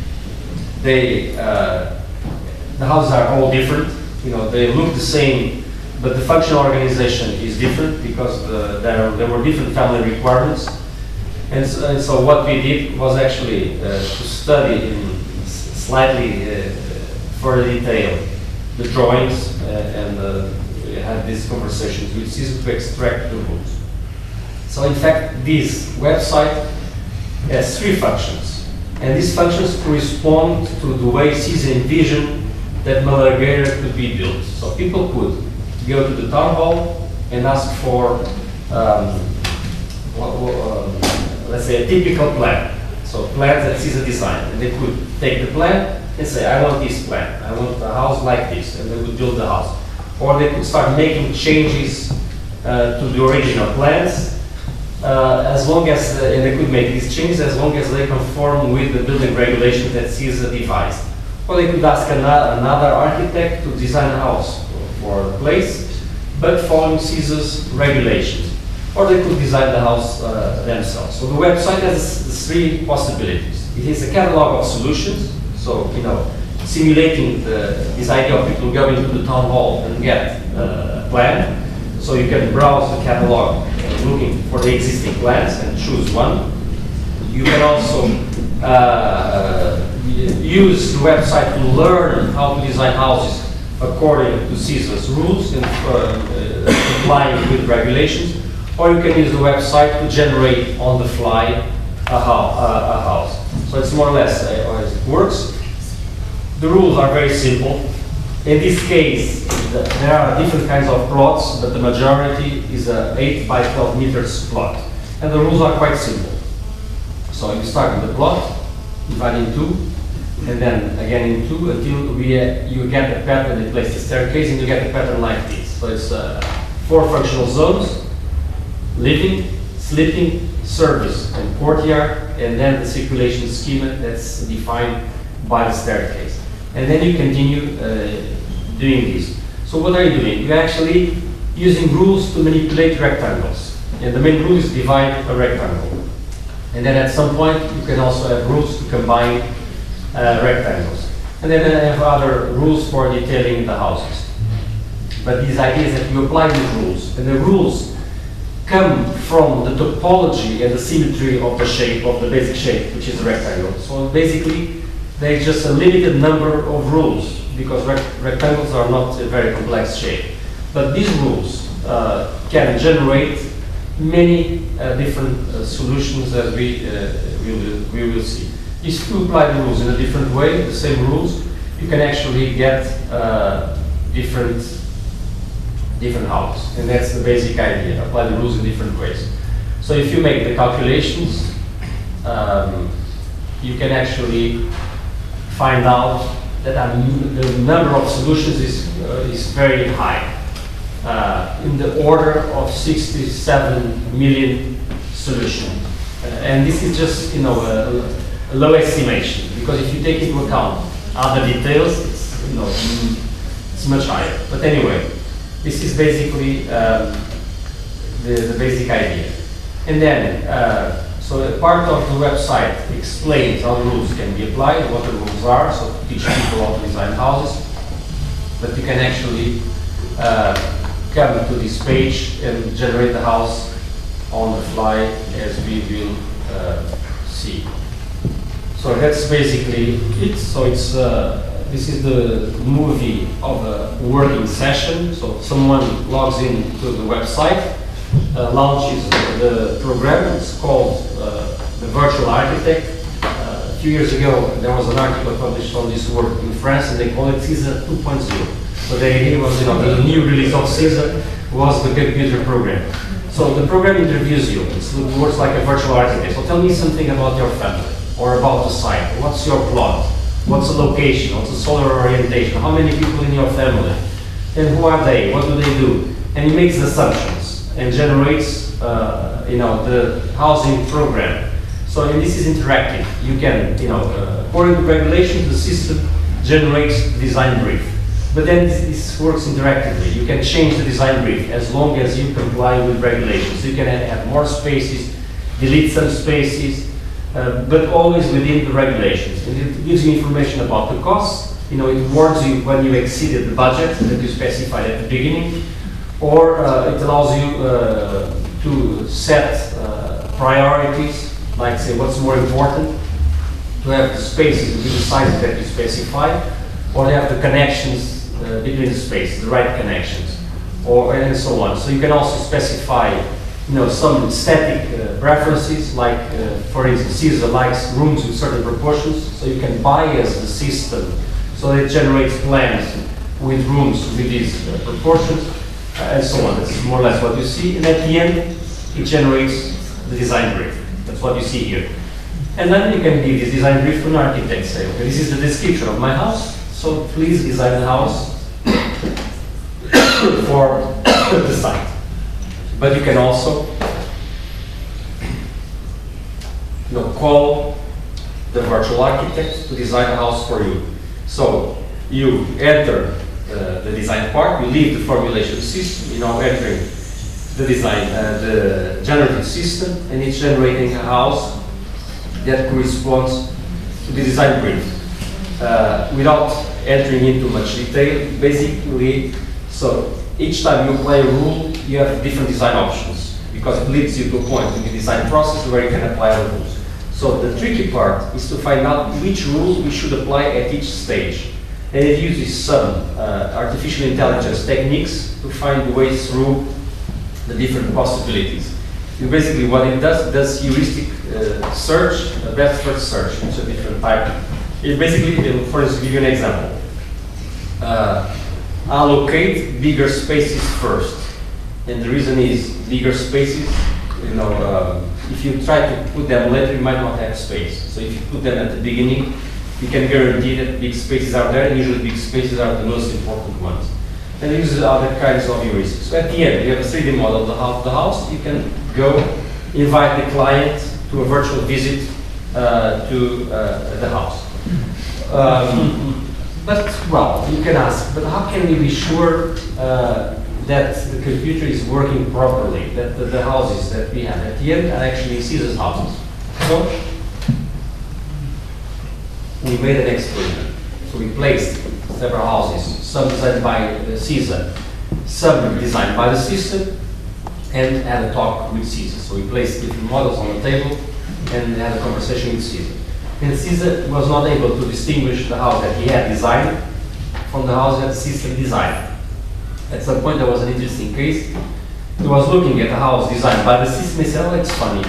They, uh, the houses are all different. You know, they look the same, but the functional organization is different because the, there, there were different family requirements. And so, and so what we did was actually uh, to study in slightly uh, further detail the drawings uh, and uh, we had these conversations with CISA to extract the rules. So in fact, this website has three functions. And these functions correspond to the way CISA envisioned that Malagueira could be built. So people could go to the town hall and ask for, um, what, what, um, let's say, a typical plan. So plans that CISA designed. And they could take the plan and say, I want this plan. I want a house like this. And they would build the house. Or they could start making changes uh, to the original plans, uh, as long as, uh, and they could make these changes as long as they conform with the building regulations that CISA devised. Or they could ask another, another architect to design a house for the place, but following CISA's regulations. Or they could design the house uh, themselves. So the website has the three possibilities. It is a catalog of solutions, so, you know, simulating the, this idea of people going to the town hall and get uh, a plan. So you can browse the catalog uh, looking for the existing plans and choose one. You can also uh, use the website to learn how to design houses according to CISA's rules and uh, complying with regulations. Or you can use the website to generate on the fly a, ho uh, a house. So it's more or less uh, how it works. The rules are very simple. In this case, the, there are different kinds of plots, but the majority is a eight by twelve meters plot. And the rules are quite simple. So you start with the plot, divide in two, and then again in two until we, uh, you get a pattern. You place the staircase and you get a pattern like this. So it's uh, four functional zones: living, sleeping, service, and courtyard, and then the circulation schema that's defined by the staircase. And then you continue uh, doing this. So what are you doing? You're actually using rules to manipulate rectangles. And the main rule is divide a rectangle. And then at some point you can also have rules to combine uh, rectangles. And then I have other rules for detailing the houses. But these ideas that you apply these rules, and the rules come from the topology and the symmetry of the shape, of the basic shape, which is a rectangle. So basically, there's just a limited number of rules, because rect rectangles are not a very complex shape. But these rules uh, can generate many uh, different uh, solutions that we, uh, we, will, we will see. If you apply the rules in a different way, the same rules, you can actually get uh, different, different houses. And that's the basic idea, apply the rules in different ways. So if you make the calculations, um, you can actually find out that um, the number of solutions is, uh, is very high, uh, in the order of sixty-seven million solutions. Uh, and this is just, you know, a, a low estimation, because if you take into account other details, it's, you know, it's much higher. But anyway, this is basically um, the, the basic idea. And then, uh, so a part of the website explains how the rules can be applied, what the rules are, so to teach people how to design houses. But you can actually uh, come to this page and generate the house on the fly, as we will uh, see. So that's basically it. So it's uh, this is the movie of a working session. So someone logs in to the website, Uh, launches the program. It's called uh, the Virtual Architect. Uh, a few years ago, there was an article published on this work in France, and they call it CISA two point oh. So the idea was, you know, the new release of CISA was the computer program. So the program interviews you. It's, it works like a virtual architect. So tell me something about your family, or about the site. What's your plot? What's the location? What's the solar orientation? How many people in your family? And who are they? What do they do? And he makes assumptions and generates, uh, you know, the housing program. So, and this is interactive. You can, you know, uh, according to regulations, the system generates the design brief. But then this, this works interactively. You can change the design brief as long as you comply with regulations. You can add more spaces, delete some spaces, uh, but always within the regulations. And it gives you information about the costs. You know, it warns you when you exceeded the budget that you specified at the beginning. Or uh, it allows you uh, to set uh, priorities, like say what's more important, to have the spaces with the sizes that you specify, or to have the connections uh, between the spaces, the right connections, or and so on. So you can also specify you know, some static uh, preferences, like, uh, for instance, Caesar likes rooms with certain proportions, so you can bias the system so that it generates plans with rooms with these uh, proportions, uh, and so on. That's more or less what you see, and at the end, it generates the design brief. That's what you see here. And then you can give this design brief to an architect, say, okay, this is the description of my house, so please design the house for the site. But you can also, you know, call the virtual architect to design a house for you. So you enter uh, the design part, you leave the formulation system, you know, entering the design, uh, the generative system, and it's generating a house that corresponds to the design brief. Uh, without entering into much detail, basically, so each time you apply a rule, you have different design options, because it leads you to a point in the design process where you can apply the rules. So the tricky part is to find out which rules we should apply at each stage. And it uses some uh, artificial intelligence techniques to find the way through the different possibilities. And basically what it does, it does heuristic uh, search, a best first search, it's a different type. It basically, for instance, give you an example. Uh, allocate bigger spaces first. And the reason is bigger spaces, you know, um, if you try to put them later, you might not have space. So if you put them at the beginning, you can guarantee that big spaces are there, and usually big spaces are the most important ones. And use other kinds of heuristics. So at the end, you have a three D model of the house, the house. You can go invite the client to a virtual visit uh, to uh, the house. Um, but, well, you can ask, but how can we be sure uh, that the computer is working properly, that the, the houses that we have at the end are actually Caesar's houses? So, we made an experiment. So we placed several houses, some designed by uh, Caesar, some designed by the system, and had a talk with Caesar. So we placed different models on the table and had a conversation with Caesar. And Caesar was not able to distinguish the house that he had designed from the house that the system designed. At some point there was an interesting case. He was looking at the house designed by the system and he said, oh, it's funny.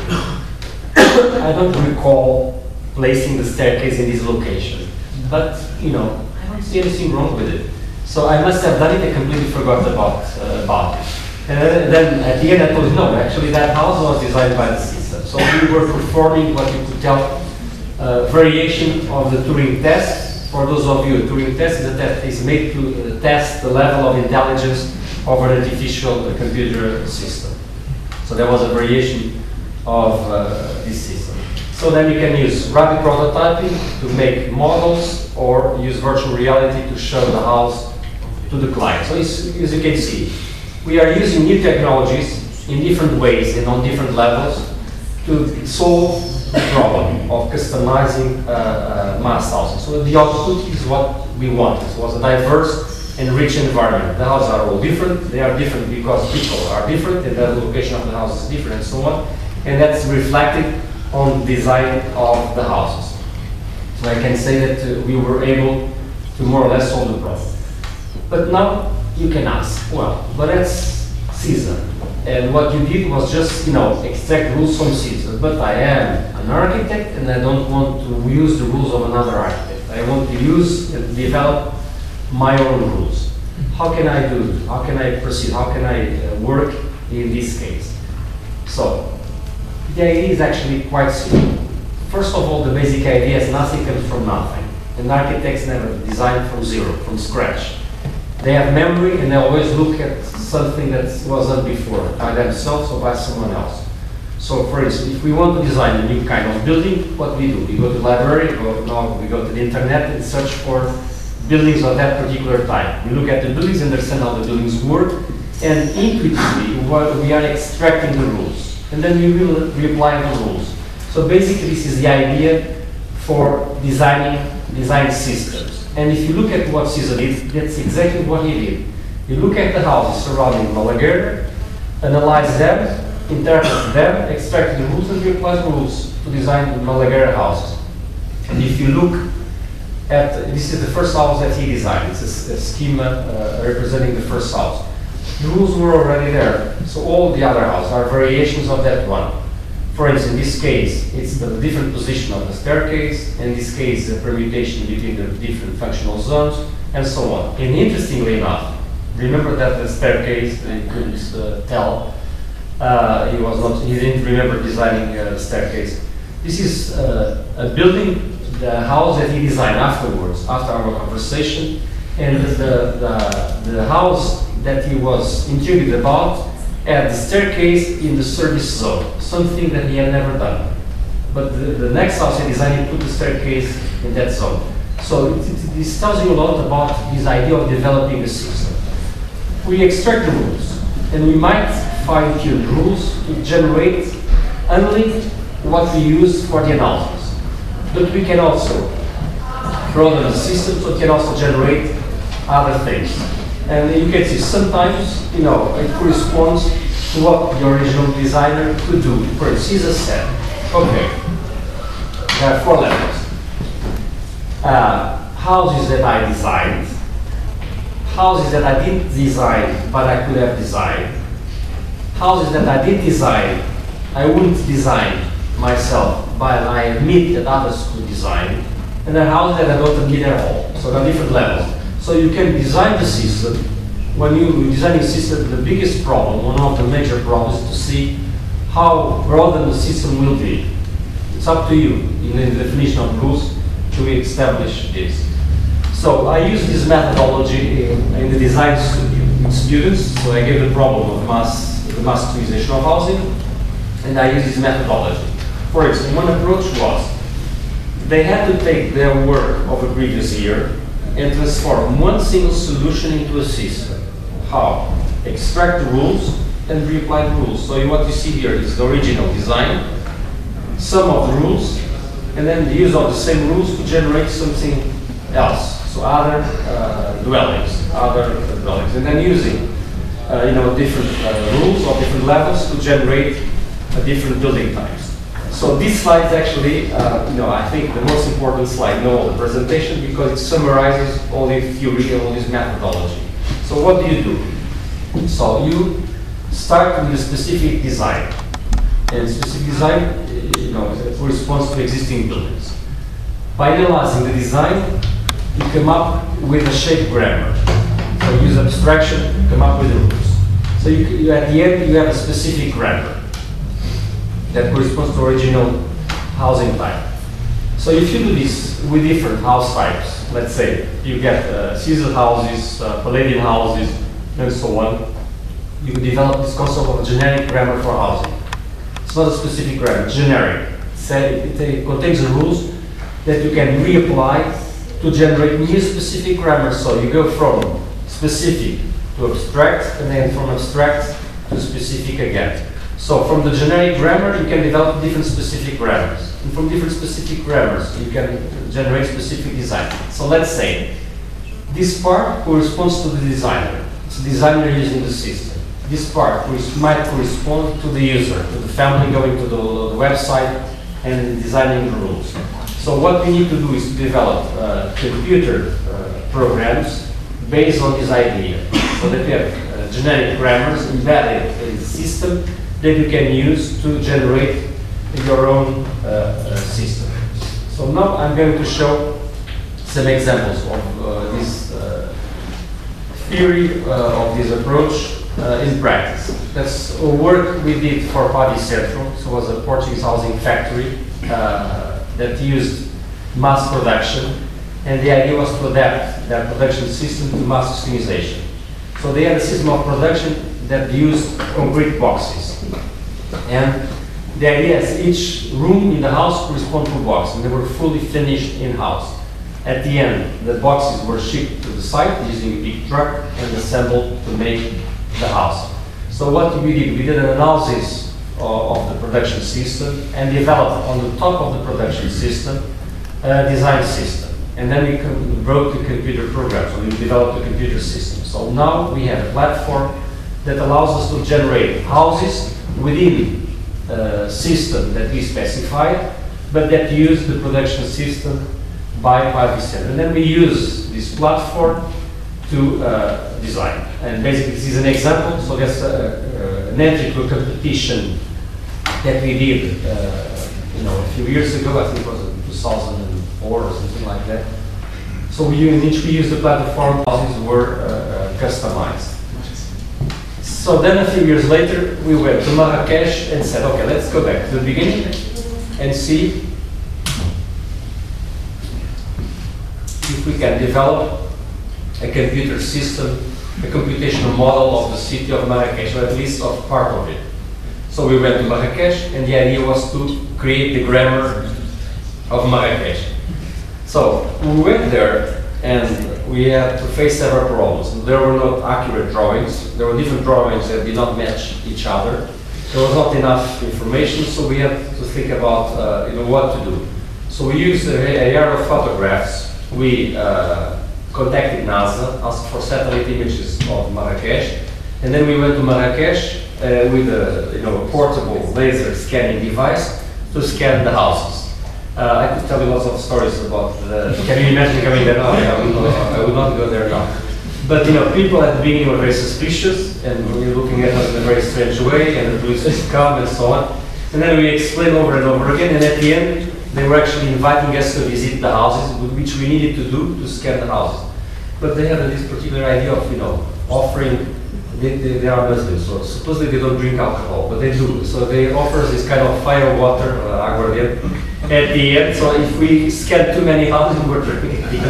I don't recall placing the staircase in this location. But, you know, I don't see anything wrong with it. So I must have done it and completely forgot about, uh, about it. And then at the end I told him, no, actually that house was designed by the system. So we were performing what you could tell uh, variation of the Turing test. For those of you, a Turing test is a test is made to uh, test the level of intelligence of an artificial uh, computer system. So there was a variation of uh, this system. So then you can use rapid prototyping to make models or use virtual reality to show the house to the client. So as you can see, we are using new technologies in different ways and on different levels to solve the problem of customizing uh, uh, mass houses. So the output is what we want. It was a diverse and rich environment. The houses are all different. They are different because people are different and the location of the house is different and so on. And that's reflected on the design of the houses. So I can say that uh, we were able to more or less solve the problem. But now you can ask, well, but that's Caesar. And what you did was just, you know, extract rules from Caesar. But I am an architect and I don't want to use the rules of another architect. I want to use and develop my own rules. How can I do it? How can I proceed? How can I uh, work in this case? So, the idea is actually quite simple. First of all, the basic idea is nothing comes from nothing. And architects never design from zero, from scratch. They have memory and they always look at something that was done before, by themselves or by someone else. So for instance, if we want to design a new kind of building, what we do? We go to the library, or no, we go to the internet and search for buildings of that particular type. We look at the buildings, understand how the buildings work, and intuitively we are extracting the rules. And then we will reapply the rules. So basically this is the idea for designing design systems. And if you look at what Caesar did, that's exactly what he did. You look at the houses surrounding Malagueira, analyze them, interpret them, extract the rules, and reapply the rules to design the Malagueira houses. And if you look at, this is the first house that he designed. It's a, a schema uh, representing the first house. the rules were already there. So all the other houses are variations of that one. For instance, in this case, it's the different position of the staircase. In this case, the permutation between the different functional zones, and so on. And interestingly enough, remember that the staircase, he couldn't uh, tell, uh, he was not, he didn't remember designing uh, the staircase. This is uh, a building, the house that he designed afterwards, after our conversation, and the, the, the house that he was intrigued about had the staircase in the service zone, something that he had never done. But the, the next house he designed, he put the staircase in that zone. So it, it, this tells you a lot about this idea of developing a system. We extract the rules, and we might fine-tune rules to generate only what we use for the analysis. But we can also broaden the system, so it can also generate other things. And you can see sometimes, you know, it corresponds to what the original designer could do. For instance, Caesar said, okay, there are four levels. Uh, houses that I designed, houses that I didn't design but I could have designed, houses that I did design, I wouldn't design myself but I admit that others could design, and then houses that I don't admit at all. So there are different levels. So you can design the system. When you design a system, the biggest problem, one of the major problems, is to see how broad the system will be. It's up to you in the definition of rules to establish this. So I use this methodology in, in the design studio students. So I gave the problem of mass, the mass optimization of housing, and I use this methodology. For example, one approach was they had to take their work of a previous year and transform one single solution into a system. How? Extract the rules and reapply the rules. So what you see here is the original design, some of the rules, and then the use of the same rules to generate something else. So other uh, dwellings, other dwellings, and then using uh, you know different uh, rules or different levels to generate uh, different building types. So this slide is actually, uh, you know, I think the most important slide in all the presentation because it summarizes all the theory and all this methodology. So what do you do? So you start with a specific design, and specific design, you know, corresponds to existing buildings. By analyzing the design, you come up with a shape grammar. So use abstraction, come up with the rules. So you, you, at the end, you have a specific grammar that corresponds to original housing type. So if you do this with different house types, let's say you get uh, Caesar houses, uh, Palladian houses, and so on, you develop this concept of a generic grammar for housing. It's not a specific grammar, generic. Say it, it contains the rules that you can reapply to generate new specific grammar. So you go from specific to abstract, and then from abstract to specific again. So from the generic grammar, you can develop different specific grammars. And from different specific grammars, you can generate specific design. So let's say this part corresponds to the designer. It's the designer using the system. This part might correspond to the user, to the family going to the, the website and designing the rules. So what we need to do is to develop uh, computer uh, programs based on this idea. So that we have uh, generic grammars embedded in the system that you can use to generate your own uh, uh, system. So now I'm going to show some examples of uh, this uh, theory uh, of this approach uh, in practice. That's a work we did for Padi Centro. So it was a Portuguese housing factory uh, that used mass production, and the idea was to adapt their production system to mass customization. So they had a system of production that used concrete boxes. And the idea is each room in the house corresponded to a box, and they were fully finished in-house. At the end, the boxes were shipped to the site using a big truck and assembled to make the house. So what we did, we did an analysis of, of the production system and developed on the top of the production system a design system. And then we wrote the computer program, so we developed a computer system. So now we have a platform that allows us to generate houses within a system that we specified, but that use the production system by Padi Centro. And then we use this platform to uh, design. and basically this is an example. So that's uh, uh, an entry to a competition that we did, uh, you know, a few years ago. I think it was in two thousand four or something like that. So we, in which we used the platform, houses were uh, uh, customized. So then a few years later, we went to Marrakesh and said, okay, let's go back to the beginning and see if we can develop a computer system, a computational model of the city of Marrakesh, or at least of part of it. So we went to Marrakesh, and the idea was to create the grammar of Marrakesh. So we went there, and we had to face several problems. There were not accurate drawings. There were different drawings that did not match each other. There was not enough information, so we had to think about uh, you know, what to do. So we used a, a year of photographs. We uh, contacted NASA, asked for satellite images of Marrakesh, and then we went to Marrakesh uh, with a, you know, a portable laser scanning device to scan the houses. Uh, I could tell you lots of stories about the, can you imagine coming there now? I would, not, I would not go there now. But you know, people at the beginning were very suspicious and were looking at us in a very strange way, and the police would come and so on. And then we explained over and over again, and at the end, they were actually inviting us to visit the houses, which we needed to do to scan the houses. But they had this particular idea of, you know, offering, they, they, they are Muslims, so supposedly they don't drink alcohol, but they do. So they offer us this kind of fire water, uh, aguardiente, at the end. So if we scan too many houses, we're drinking. You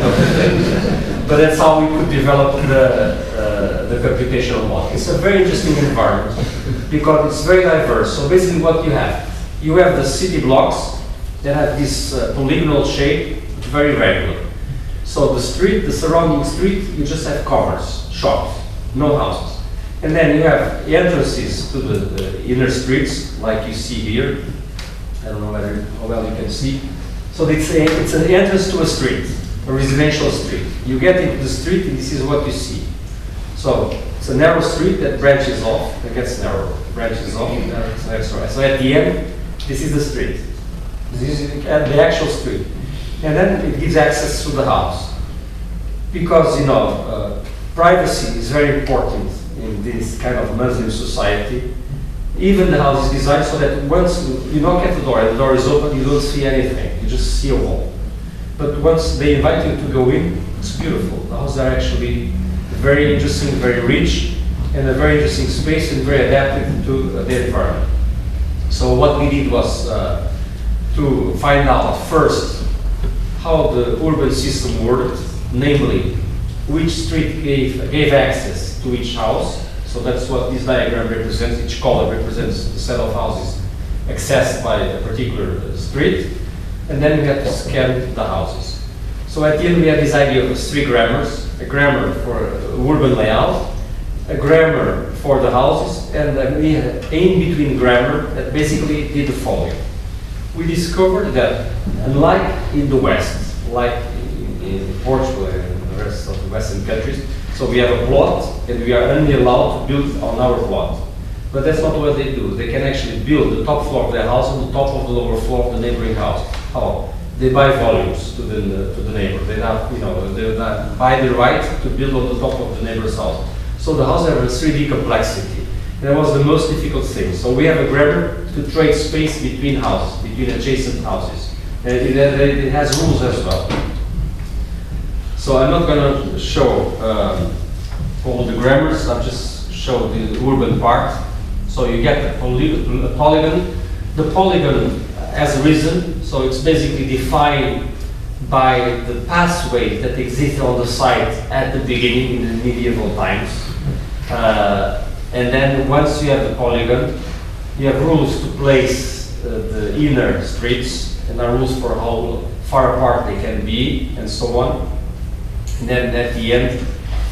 know? But that's how we could develop the, uh, the computational model. It's a very interesting environment because it's very diverse. So basically what you have, you have the city blocks that have this uh, polygonal shape, very regular. So the street, the surrounding street, you just have commerce, shops, no houses. And then you have entrances to the, the inner streets, like you see here. I don't know whether, how well you can see. So it's, a, it's an entrance to a street, a residential street. You get into the street and this is what you see. So it's a narrow street that branches off, that gets narrow, branches off, and then it's next right. So at the end, this is the street. This is the actual street. And then it gives access to the house. Because, you know, uh, privacy is very important in this kind of Muslim society. Even the house is designed so that once you knock at the door and the door is open, you don't see anything, you just see a wall. But once they invite you to go in, it's beautiful. The houses are actually very interesting, very rich, and a very interesting space and very adapted to uh, the environment. So what we did was uh, to find out first how the urban system worked, namely which street gave, gave access to each house. So that's what this diagram represents. Each color represents a set of houses accessed by a particular street. And then we had to scan the houses. So at the end we had this idea of three grammars: a grammar for urban layout, a grammar for the houses, and we had an in-between grammar that basically did the following. We discovered that unlike in the West, like in, in Portugal and the rest of the Western countries, so we have a plot and we are only allowed to build on our plot. But that's not what they do. They can actually build the top floor of their house on the top of the lower floor of the neighboring house. How? They buy volumes to the, to the neighbor. They not, you know, they not buy the right to build on the top of the neighbor's house. So the house has a three D complexity. That was the most difficult thing. So we have a grammar to trade space between houses, between adjacent houses. And it, it, it has rules as well. So I'm not going to show um, all the grammars. I'll just show the urban part. So you get a, poly a polygon. The polygon has a reason. So it's basically defined by the pathway that existed on the site at the beginning in the medieval times. Uh, and then once you have the polygon, you have rules to place uh, the inner streets, and there are rules for how far apart they can be, and so on. And then at the end,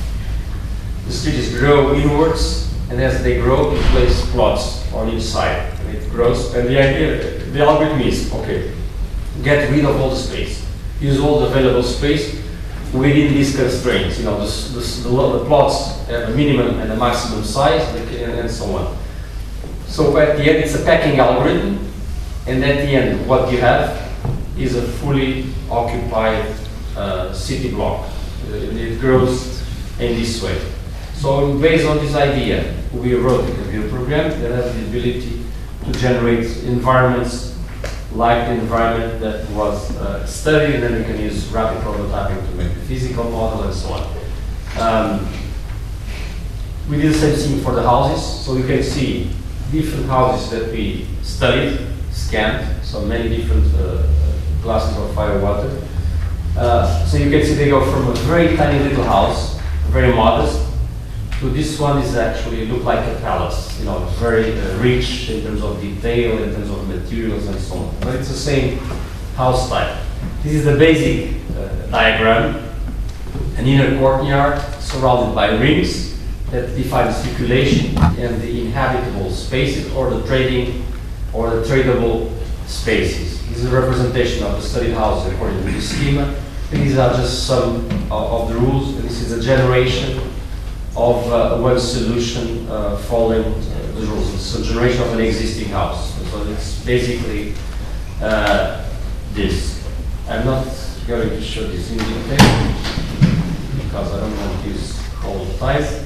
the streets grow inwards, and as they grow, you place plots on each side, and it grows. And the idea, the algorithm is, okay, get rid of all the space, use all the available space within these constraints. You know, the, the, the, the plots have a minimum and a maximum size, and, and so on. So at the end, it's a packing algorithm, and at the end, what you have is a fully occupied uh, city block. It grows in this way. So based on this idea, we wrote a computer program that has the ability to generate environments like the environment that was uh, studied, and then we can use rapid prototyping to make the physical model and so on. Um, we did the same thing for the houses, so you can see different houses that we studied, scanned, so many different uh, classes of fire water. Uh, so you can see they go from a very tiny little house, very modest, to this one is actually look like a palace, you know, very uh, rich in terms of detail, in terms of materials and so on. But it's the same house type. This is the basic uh, diagram, an inner courtyard surrounded by rings that define the circulation and the inhabitable spaces, or the trading or the tradable spaces. This is a representation of the studied house according to the schema. These are just some of, of the rules. This is a generation of uh, one solution uh, following uh, the rules. It's a generation of an existing house. So it's basically uh, this. I'm not going to show this in detail because I don't want to use whole ties.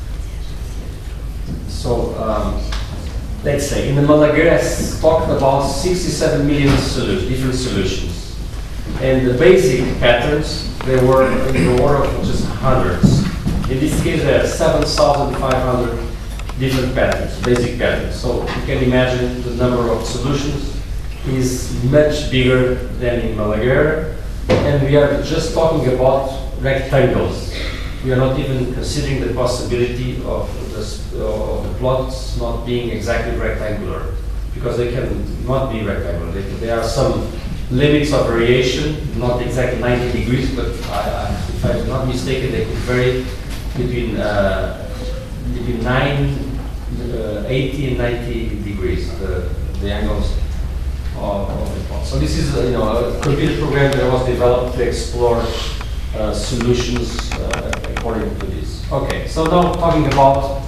So um, let's say in the Malagueras talked about sixty-seven million solu different solutions. And the basic patterns, they were in the order of just hundreds. In this case, there are seven thousand five hundred different patterns, basic patterns. So you can imagine the number of solutions is much bigger than in Malaguer. And we are just talking about rectangles. We are not even considering the possibility of the, of the plots not being exactly rectangular, because they can not be rectangular. They, there are some limits of variation, not exactly ninety degrees, but I, I, if I'm not mistaken, they could vary between uh, between nine, uh, eighty and ninety degrees, the, the angles of, of the plot. So this is uh, you know, a computer program that was developed to explore uh, solutions uh, according to this. Okay, so now talking about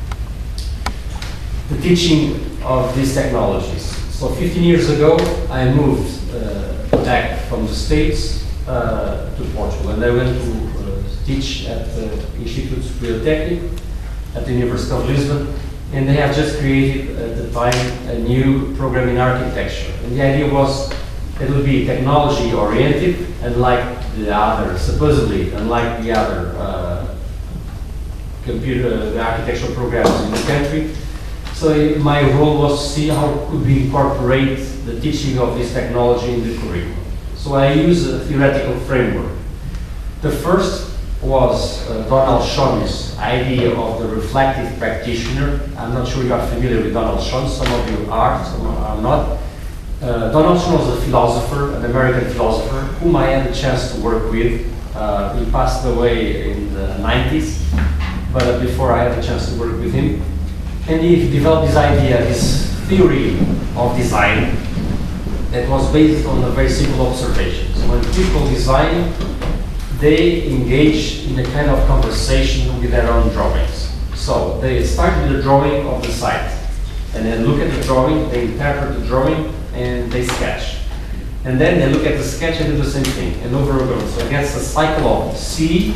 the teaching of these technologies. So fifteen years ago, I moved uh, back from the States uh, to Portugal, and I went to uh, teach at the Instituto Superior Técnico at the University of Lisbon, and they have just created at the time a new program in architecture. And the idea was it would be technology oriented, unlike the other, supposedly unlike the other uh, computer the architectural programs in the country. So uh, my role was to see how could we incorporate the teaching of this technology in the curriculum. So I use a theoretical framework. The first was uh, Donald Schoen's idea of the reflective practitioner. I'm not sure you are familiar with Donald Schoen. Some of you are, some are not. Uh, Donald Schoen was a philosopher, an American philosopher, whom I had the chance to work with. Uh, he passed away in the nineties, but before I had the chance to work with him. And he developed this idea, this theory of design that was based on a very simple observation. So when people design, they engage in a kind of conversation with their own drawings. So they start with the drawing of the site, and then look at the drawing, they interpret the drawing, and they sketch. And then they look at the sketch and do the same thing, and over and over. So it gets a cycle of see,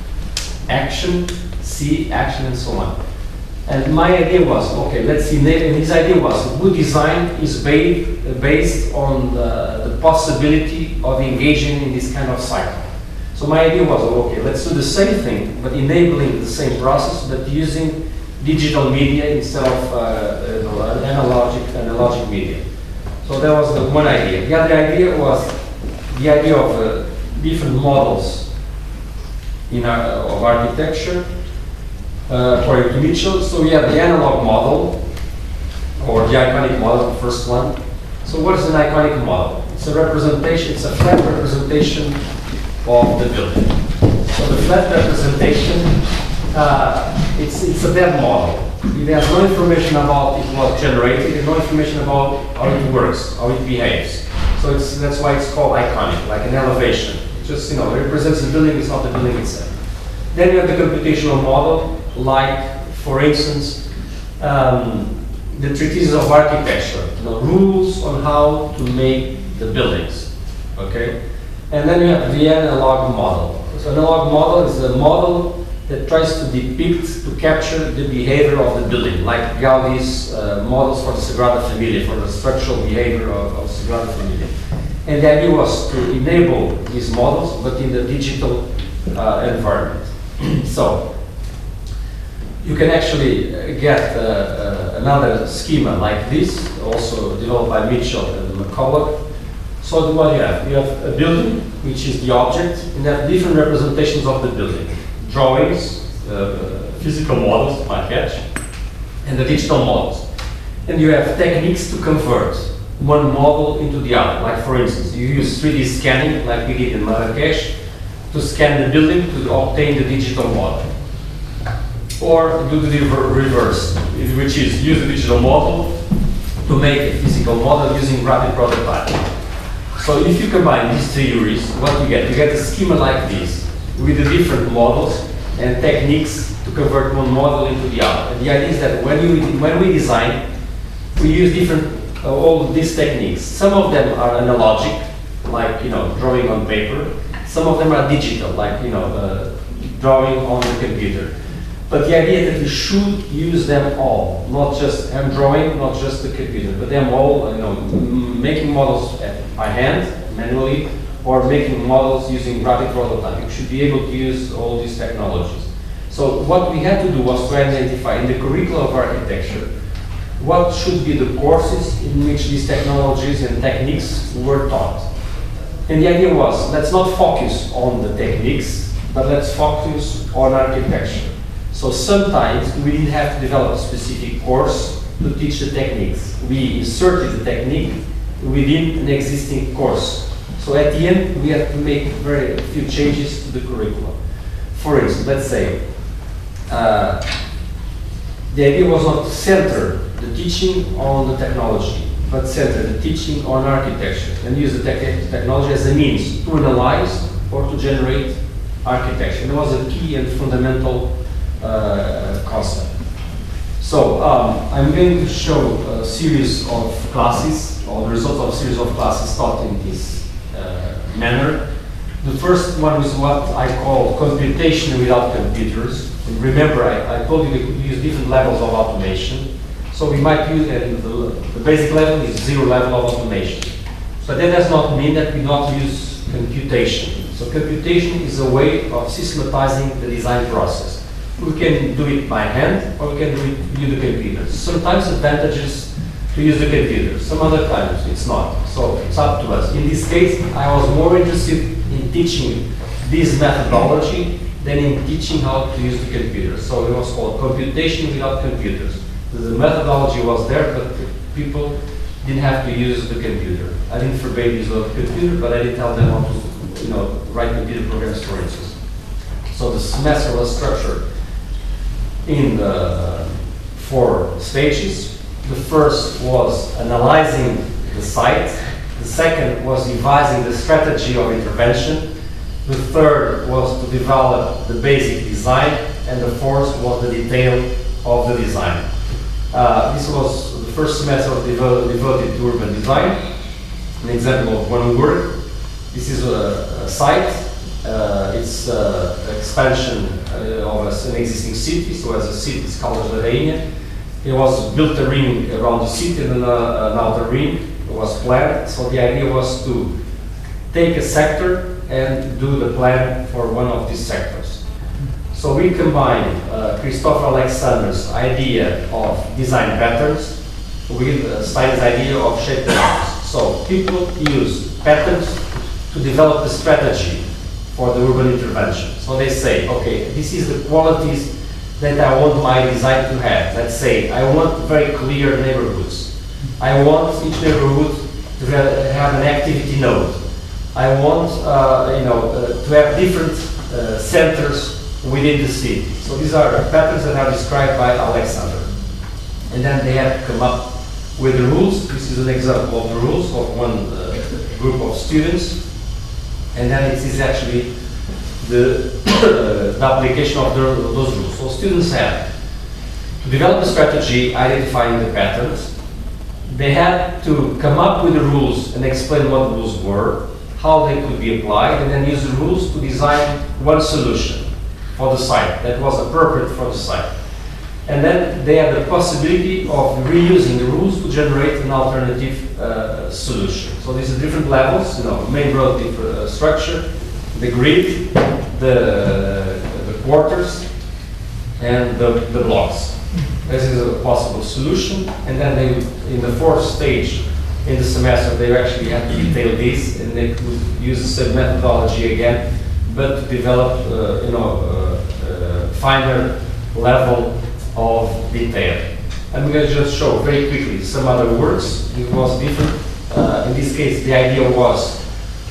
action, see, action, and so on. And my idea was, okay, let's see, and his idea was, good design is based, based on the, the possibility of engaging in this kind of cycle. So my idea was, okay, let's do the same thing, but enabling the same process, but using digital media instead of uh, analogic, analogic media. So that was the one idea. The other idea was the idea of uh, different models in our, of architecture. Uh, according to Mitchell, so we have the analog model, or the iconic model, the first one. So what is an iconic model? It's a representation, it's a flat representation of the building. So the flat representation, uh, it's, it's a dead model. It has no information about it was generated, and no information about how it works, how it behaves. So it's, that's why it's called iconic, like an elevation. It just, you know, it represents the building, it's not the building itself. Then you have the computational model, like, for instance, um, the treatises of architecture, you know, rules on how to make the buildings, okay? And then you have the analog model. So analog model is a model that tries to depict, to capture the behavior of the building, like Gaudi's uh, models for the Sagrada Familia, for the structural behavior of, of Sagrada Familia. And the idea was to enable these models, but in the digital uh, environment. So, you can actually uh, get uh, uh, another schema like this, also developed by Mitchell and McCulloch. So what do you have? You have a building, which is the object, and you have different representations of the building. Drawings, uh, physical models, my catch, and the digital models. And you have techniques to convert one model into the other. Like for instance, you use three D scanning, like we did in Marrakesh, to scan the building to obtain the digital model. Or do the reverse, which is use the digital model to make a physical model using rapid prototyping. So if you combine these theories, what you get? You get a schema like this, with the different models and techniques to convert one model into the other. And the idea is that when, you, when we design, we use different, uh, all these techniques. Some of them are analogic, like, you know, drawing on paper. Some of them are digital, like, you know, uh, drawing on the computer. But the idea is that we should use them all, not just hand drawing, not just the computer, but them all, you know, making models by hand, manually, or making models using rapid prototyping. We should be able to use all these technologies. So what we had to do was to identify in the curriculum of architecture what should be the courses in which these technologies and techniques were taught. And the idea was, let's not focus on the techniques, but let's focus on architecture. So sometimes we didn't have to develop a specific course to teach the techniques. We inserted the technique within an existing course. So at the end, we had to make very few changes to the curriculum. For instance, let's say, uh, the idea was not to center the teaching on the technology, but center the teaching on architecture and use the te technology as a means to analyze or to generate architecture. And it was a key and fundamental uh, concept. So um, I'm going to show a series of classes, or the result of a series of classes taught in this uh, manner. The first one is what I call computation without computers. And remember, I, I told you we could use different levels of automation. So we might use, and the, the basic level is zero level of automation. But that does not mean that we don't use computation. So computation is a way of systematizing the design process. We can do it by hand, or we can do it with the computer. Sometimes advantages to use the computer, some other times it's not. So it's up to us. In this case, I was more interested in teaching this methodology than in teaching how to use the computer. So it was called computation without computers. The methodology was there, but people didn't have to use the computer. I didn't forbid use of the computer, but I did tell them how to, you know, write computer programs, for instance. So the semester was structured in the four stages. The first was analyzing the site. The second was devising the strategy of intervention. The third was to develop the basic design. And the fourth was the detail of the design. Uh, this was the first semester devo devoted to urban design. An example of one work. This is a, a site. Uh, it's uh, expansion uh, of a, an existing city. So as a city, it's called La Rainha. It was built a ring around the city and uh, an outer ring. It was planned. So the idea was to take a sector and do the plan for one of these sectors. So we combined uh, Christopher Alexander's idea of design patterns with uh, Stein's idea of shape patterns. So people use patterns to develop the strategy for the urban intervention. So they say, okay, this is the qualities that I want my design to have. Let's say I want very clear neighborhoods. I want each neighborhood to have an activity node. I want uh, you know, uh, to have different uh, centers within the city. So these are patterns that are described by Alexander. And then they have to come up with the rules. This is an example of the rules of one uh, group of students. And then it is actually the, uh, the application of the, those rules. So students have to develop a strategy identifying the patterns. They had to come up with the rules and explain what the rules were, how they could be applied, and then use the rules to design one solution. for the site, that was appropriate for the site. And then they had the possibility of reusing the rules to generate an alternative uh, solution. So these are different levels, you know, main road uh, structure, the grid, the, the quarters, and the, the blocks. This is a possible solution. And then they, in the fourth stage in the semester, they actually had to detail this, and they could use the same methodology again, but to develop, uh, you know, uh, uh, finer level of detail. I'm going to just show very quickly some other works. It was different. Uh, in this case, the idea was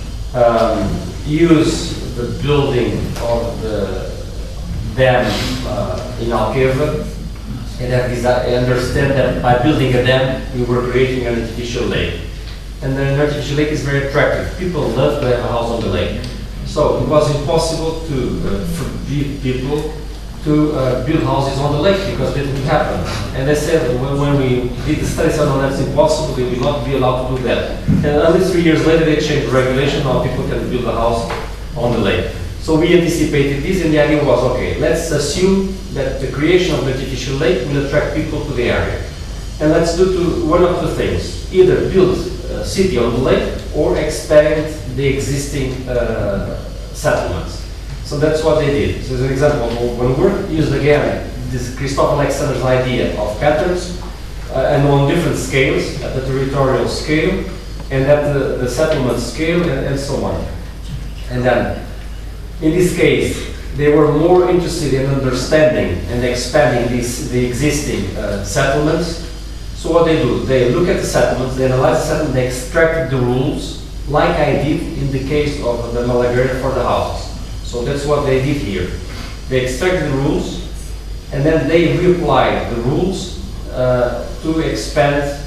um, use the building of the dam uh, in Alqueva, and have this, uh, understand that by building a dam, we were creating an artificial lake. And an artificial lake is very attractive. People love to have a house on the lake. So it was impossible to uh, forbid people to uh, build houses on the lake because it would happen. And they said when, when we did the study, said, no, that's impossible, they will not be allowed to do that. And only three years later, they changed the regulation, now people can build a house on the lake. So we anticipated this, and the idea was, okay, let's assume that the creation of the artificial lake will attract people to the area. And let's do two, one of two things, either build a city on the lake or expand the existing uh, settlements. So that's what they did. So as an example of one work, used again this Christoph Alexander's idea of patterns, uh, and on different scales, at the territorial scale, and at the, the settlement scale, and, and so on. And then, in this case, they were more interested in understanding and expanding these, the existing uh, settlements. So what they do, they look at the settlements, they analyze the settlement, they extract the rules, like I did in the case of the Malagueira for the houses. So that's what they did here. They extracted the rules, and then they reapplied the rules uh, to expand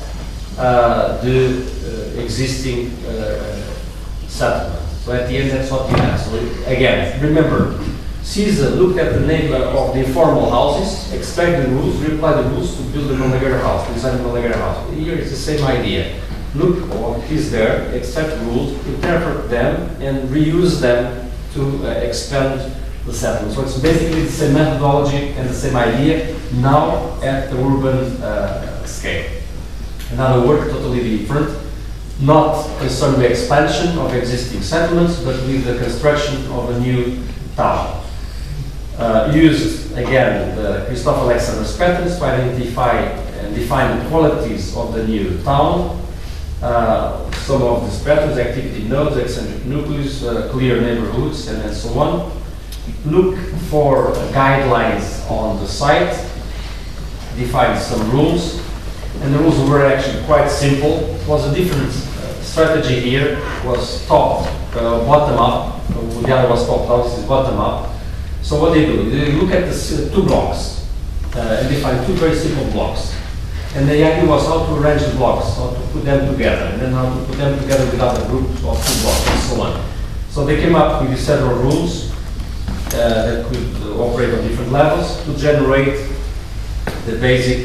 uh, the uh, existing uh, settlement. So at the end, that's what you have. So again, remember, Caesar looked at the neighbor of the informal houses, extracted the rules, reapplied the rules to build the Malagueira house, to design the Malagueira house. Here it's the same idea. Look what is there, extract the rules, interpret them, and reuse them to uh, expand the settlement. So it's basically the same methodology and the same idea, now at the urban uh, scale. Another work totally different, not concerned with expansion of existing settlements, but with the construction of a new town. Uh, used again the Christoph Alexander's patterns to identify and define the qualities of the new town. Uh, some of these patterns, activity nodes, eccentric nucleus, uh, clear neighborhoods, and, and so on. Look for uh, guidelines on the site, define some rules, and the rules were actually quite simple. It was a different uh, strategy here. It was top, uh, bottom up. The other was top down, this is bottom up. So what they do, they look at the uh, two blocks uh, and define two very simple blocks. And the idea was how to arrange the blocks, how to put them together, and then how to put them together without a group of two blocks, and so on. So they came up with several rules uh, that could uh, operate on different levels to generate the basic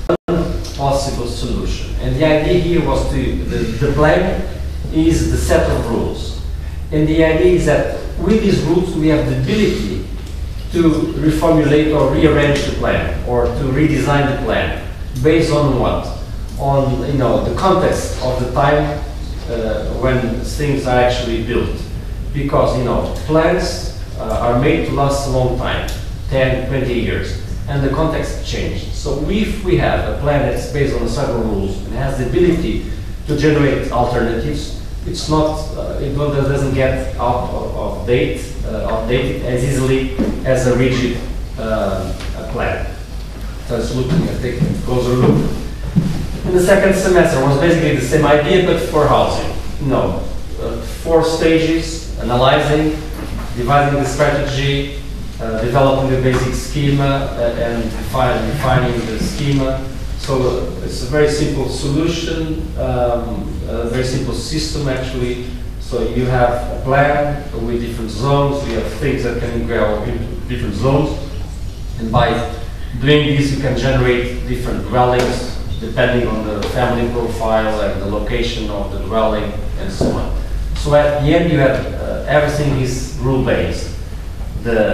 possible solution. And the idea here was to, the, the plan is the set of rules. And the idea is that with these rules we have the ability to reformulate or rearrange the plan, or to redesign the plan. Based on what? On, you know, the context of the time uh, when things are actually built. Because, you know, plans uh, are made to last a long time, ten, twenty years, and the context changed. So if we have a plan that's based on several rules and has the ability to generate alternatives, it's not, uh, it doesn't get out of, of date, uh, outdated as easily as a rigid uh, a plan. So it's looking at taking a closer look. In the second semester was basically the same idea, but for housing. No, uh, four stages: analyzing, dividing the strategy, uh, developing the basic schema, uh, and define, defining the schema. So uh, it's a very simple solution, um, a very simple system actually. So you have a plan with different zones. You have things that can go into different zones, and by doing this, you can generate different dwellings depending on the family profile and the location of the dwelling and so on. So at the end, you have uh, everything is rule-based. The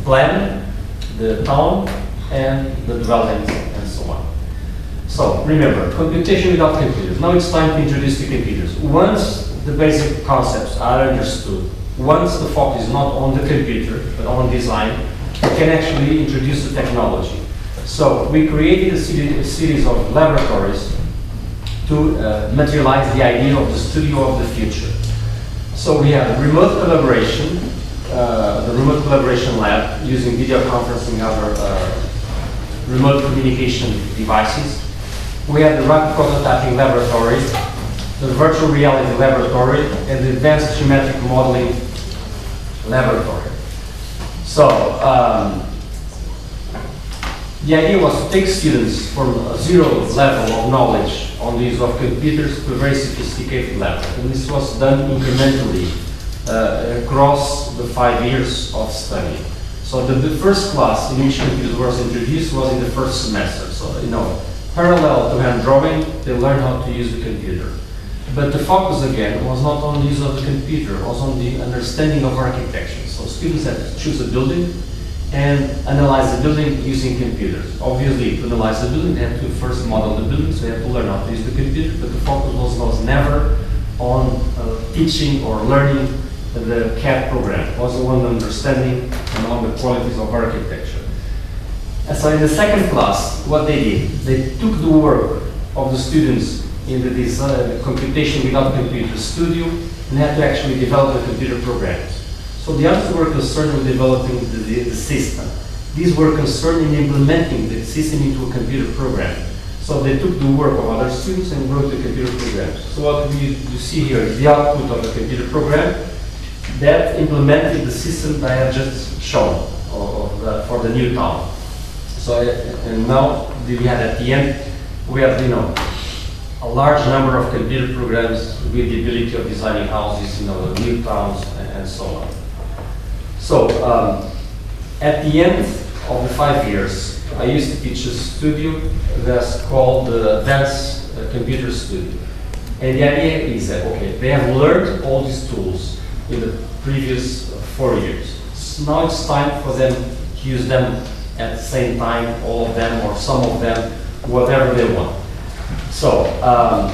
plan, the town, and the development, and so on. So remember, computation without computers. Now it's time to introduce the computers. Once the basic concepts are understood, once the focus is not on the computer, but on design, we can actually introduce the technology. So we created a, series, a series of laboratories to uh, materialize the idea of the studio of the future. So we have remote collaboration, uh, the remote collaboration lab using video conferencing and other uh, remote communication devices. We have the rapid prototyping laboratory, the virtual reality laboratory, and the advanced geometric modeling laboratory. So um, the idea was to take students from a zero level of knowledge on the use of computers to a very sophisticated level. And this was done incrementally uh, across the five years of study. So the, the first class in which computers was introduced was in the first semester. So, you know, parallel to hand drawing, they learned how to use the computer. But the focus again was not on the use of the computer, it was on the understanding of architecture. So students had to choose a building and analyze the building using computers. Obviously, to analyze the building, they had to first model the building, so they had to learn how to use the computer, but the focus was, was never on uh, teaching or learning the C A D program. It was on understanding and on the qualities of architecture. And so in the second class, what they did, they took the work of the students in the design, computation without computer studio, and had to actually develop the computer programs. So the others were concerned with developing the, the, the system. These were concerned in implementing the system into a computer program. So they took the work of other students and wrote the computer programs. So what we, you see here is the output of the computer program that implemented the system that I have just shown of, of the, for the new town. So uh, and now we had at the end, we have, you know, a large number of computer programs with the ability of designing houses, you know, new towns, and, and so on. So, um, at the end of the five years, I used to teach a studio that's called the Advanced uh, Computer Studio. And the idea is that, okay, they have learned all these tools in the previous uh, four years. So now it's time for them to use them at the same time, all of them or some of them, whatever they want. So, um,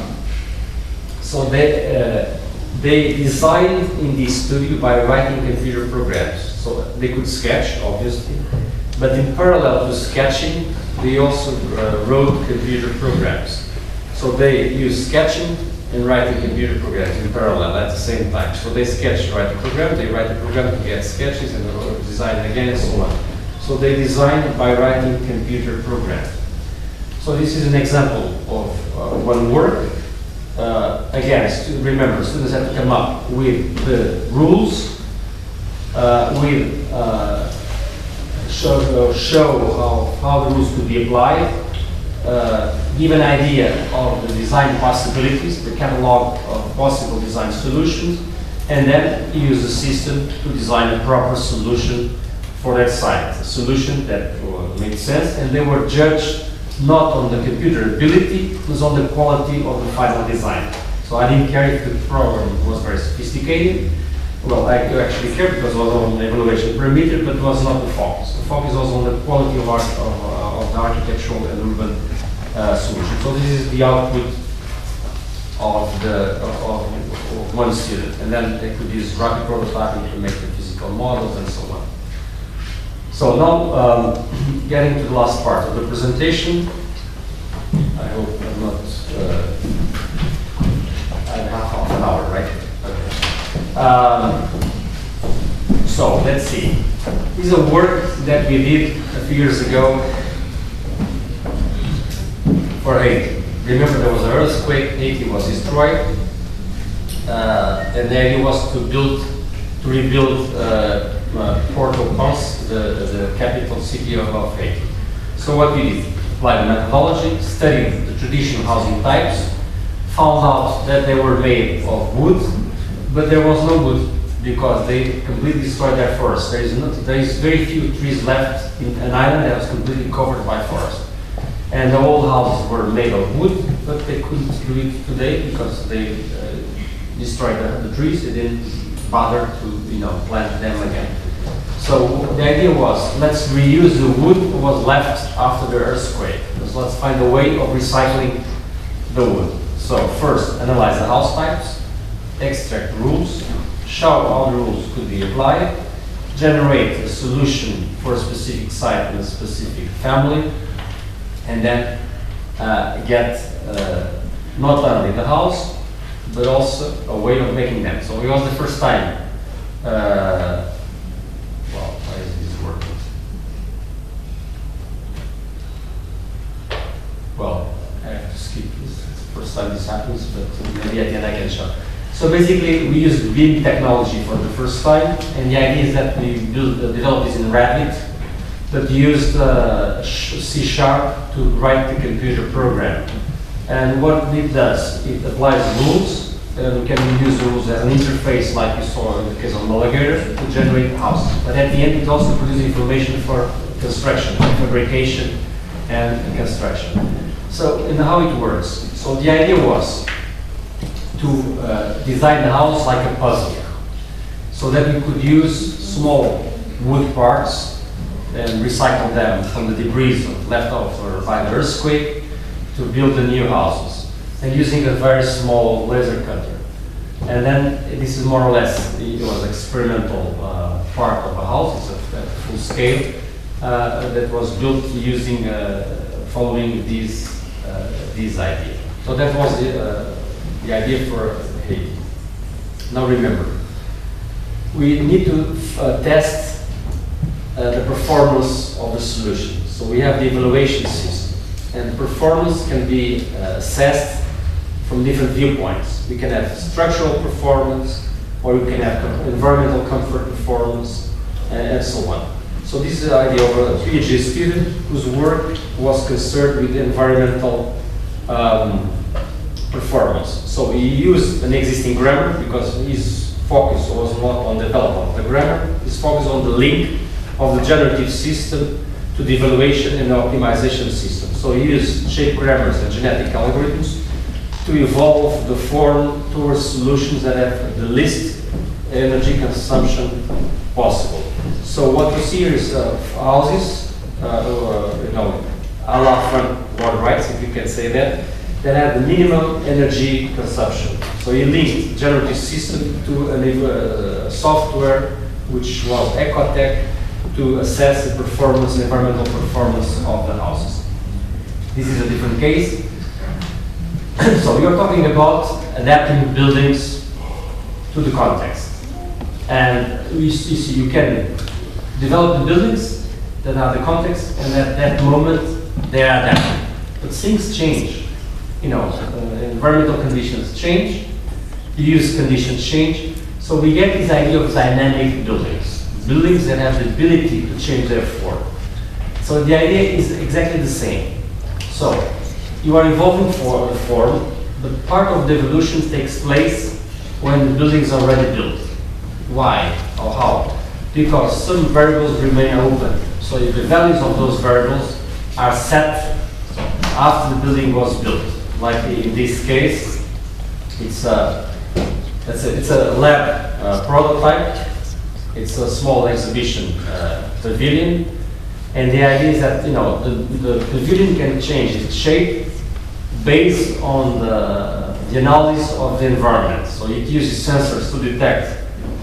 so they, uh, they designed in this studio by writing computer programs. So they could sketch, obviously, but in parallel to sketching, they also uh, wrote computer programs. So they use sketching and writing computer programs in parallel at the same time. So they sketch, write a program, they write a program to get sketches and design again and so on. So they design by writing computer programs. So this is an example of uh, one work. Uh, again, stu remember, students have to come up with the rules, uh, with uh, show, uh, show how, how the rules could be applied, uh, give an idea of the design possibilities, the catalog of possible design solutions, and then use a system to design a proper solution for that site, a solution that uh, made sense, and they were judged not on the computer ability, it was on the quality of the final design. So I didn't care if the program was very sophisticated. Well, I actually cared because it was on the evaluation parameter, but it was not the focus. The focus was on the quality of, art, of, uh, of the architectural and urban uh, solution. So this is the output of the of, of one student, and then they could use rapid prototyping to make the physical models and so on. So now, um, getting to the last part of the presentation. I hope I'm not. Uh, I have half an hour, right? Okay. Um, so let's see. This is a work that we did a few years ago for Haiti. Remember, there was an earthquake. Haiti was destroyed, uh, and the idea was to build, to rebuild. Uh, Uh, Port-au-Prince, the, the capital city of, of Haiti. So what we did, applied the methodology, studied the traditional housing types, found out that they were made of wood, but there was no wood because they completely destroyed their forest. There is, not, there is very few trees left in an island that was completely covered by forest. And the old houses were made of wood, but they couldn't do it today because they uh, destroyed the, the trees. They didn't bother to, you know, plant them again. So the idea was, let's reuse the wood that was left after the earthquake. So let's find a way of recycling the wood. So first, analyze the house types, extract rules, show how the rules could be applied, generate a solution for a specific site and a specific family, and then uh, get uh, not only the house, but also a way of making them. So it was the first time, uh, well, why is this working? Well, I have to skip this. It's the first time this happens, but maybe at the end I can show. So basically, we used B I M technology for the first time, and the idea is that we build, uh, developed this in Revit, but used uh, C Sharp to write the computer program. And what it does, it applies rules, and we can use the rules as an interface, like you saw in the case of Mulligator, to generate a house. But at the end, it also produces information for construction, fabrication, and construction. So, and how it works. So the idea was to uh, design the house like a puzzle, so that we could use small wood parts and recycle them from the debris left over by the earthquake to build the new houses, and using a very small laser cutter. And then this is more or less, it was experimental uh, part of a house, it's a, a full scale, uh, that was built using, uh, following these, uh, this idea. So that was the, uh, the idea for Haiti. Now remember, we need to uh, test uh, the performance of the solution. So we have the evaluation system, and performance can be uh, assessed from different viewpoints. We can have structural performance, or we can have environmental comfort performance, and, and so on. So this is the idea of a PhD student whose work was concerned with environmental um, performance. So he used an existing grammar because his focus was not on development of the grammar, his focus on the link of the generative system to the evaluation and the optimization system. So he used shape grammars and genetic algorithms to evolve the form towards solutions that have the least energy consumption possible. So what you see here is uh, houses, uh, uh, you know, a la front wall rights, if you can say that, that have the minimum energy consumption. So he linked generative system to a uh, software which was Ecotech to assess the performance, the environmental performance of the houses. This is a different case. So we are talking about adapting buildings to the context. And you see, you can develop the buildings that are the context, and at that moment they are adapted. But things change. You know, uh, environmental conditions change, use conditions change. So we get this idea of dynamic buildings, buildings that have the ability to change their form. So the idea is exactly the same. So you are evolving for the form, but part of the evolution takes place when the building is already built. Why or how? Because some variables remain open. So if the values of those variables are set after the building was built. Like in this case, it's a, it's a, it's a lab uh, prototype. It's a small exhibition uh, pavilion. And the idea is that, you know, the, the pavilion can change its shape based on the, the analysis of the environment. So it uses sensors to detect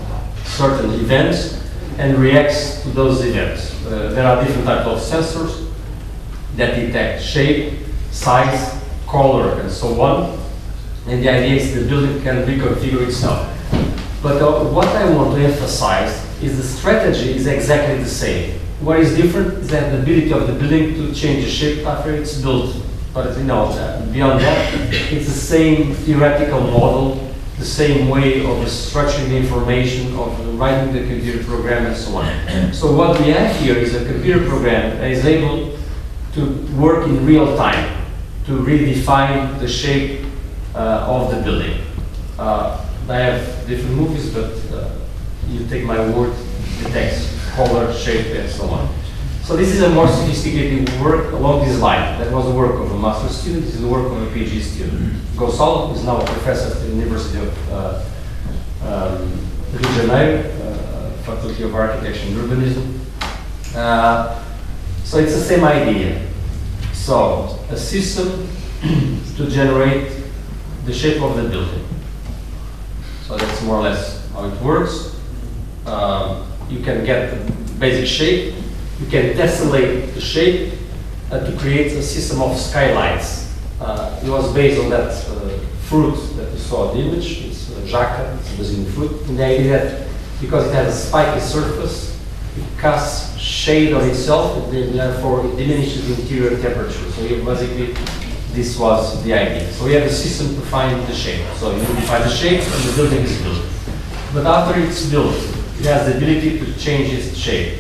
certain events and reacts to those events. Uh, there are different types of sensors that detect shape, size, color, and so on. And the idea is the building can reconfigure itself. But uh, what I want to emphasize is the strategy is exactly the same. What is different is that the ability of the building to change the shape after it's built. But you know, uh, beyond that, it's the same theoretical model, the same way of structuring the information, of writing the computer program, and so on. So what we have here is a computer program that is able to work in real time, to redefine the shape uh, of the building. Uh, I have different movies, but uh, you take my word, the text, color, shape, and so on. So this is a more sophisticated work along this line. That was the work of a master's student, this is the work of a PhD student. Gonçalo is now a professor at the University of uh, um, Rio de Janeiro, uh, Faculty of Architecture and Urbanism. Uh, so it's the same idea. So a system to generate the shape of the building. So that's more or less how it works. Um, you can get the basic shape, you can tessellate the shape uh, to create a system of skylights. Uh, it was based on that uh, fruit that you saw in the image. It's a jaca, it's a Brazilian fruit. And the idea that because it has a spiky surface, it casts shade on itself, and therefore it diminishes the interior temperature. So you basically, this was the idea. So we have a system to find the shape. So you define the shape and the building is built. But after it's built, it has the ability to change its shape.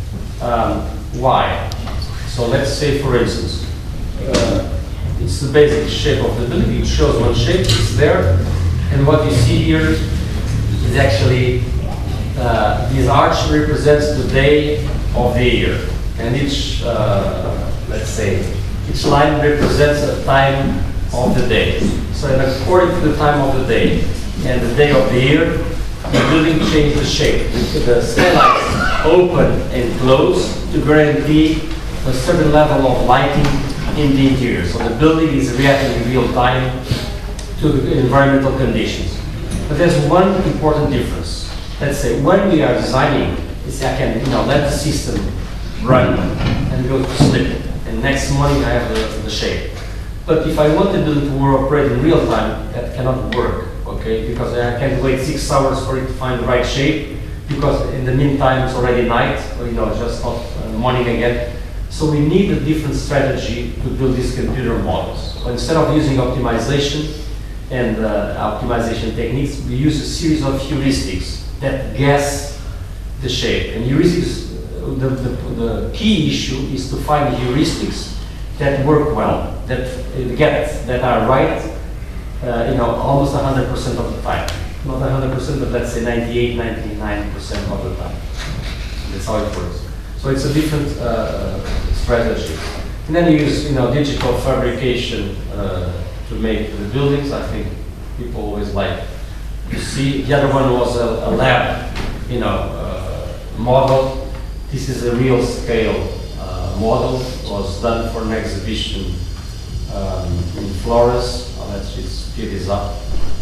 Um, why? So let's say, for instance, uh, it's the basic shape of the building. It shows one shape, it's there. And what you see here is actually, uh, this arch represents the day of the year. And each, uh, let's say, each line represents a time of the day. So according to the time of the day and the day of the year, the building changes the shape. The skylights open and close to guarantee a certain level of lighting in the interior. So the building is reacting in real time to the environmental conditions. But there's one important difference. Let's say when we are designing, it's, I can you know, let the system run and go to sleep. And next morning I have the, the shape. But if I want the building to operate in real time, that cannot work, okay? Because I can't wait six hours for it to find the right shape, because in the meantime it's already night, or you know, just not uh, morning again. So we need a different strategy to build these computer models. So instead of using optimization and uh, optimization techniques, we use a series of heuristics that guess the shape. And heuristics, The, the, the key issue is to find heuristics that work well, that uh, get, that are right, uh, you know, almost one hundred percent of the time. Not one hundred percent, but let's say ninety-eight, ninety-nine percent of the time. That's how it works. So it's a different uh, strategy. And then you use, you know, digital fabrication uh, to make the buildings. I think people always like to see. The other one was a, a lab, you know, uh, model. This is a real scale uh, model. It was done for an exhibition um, in Flores. Oh, let's just speed this up.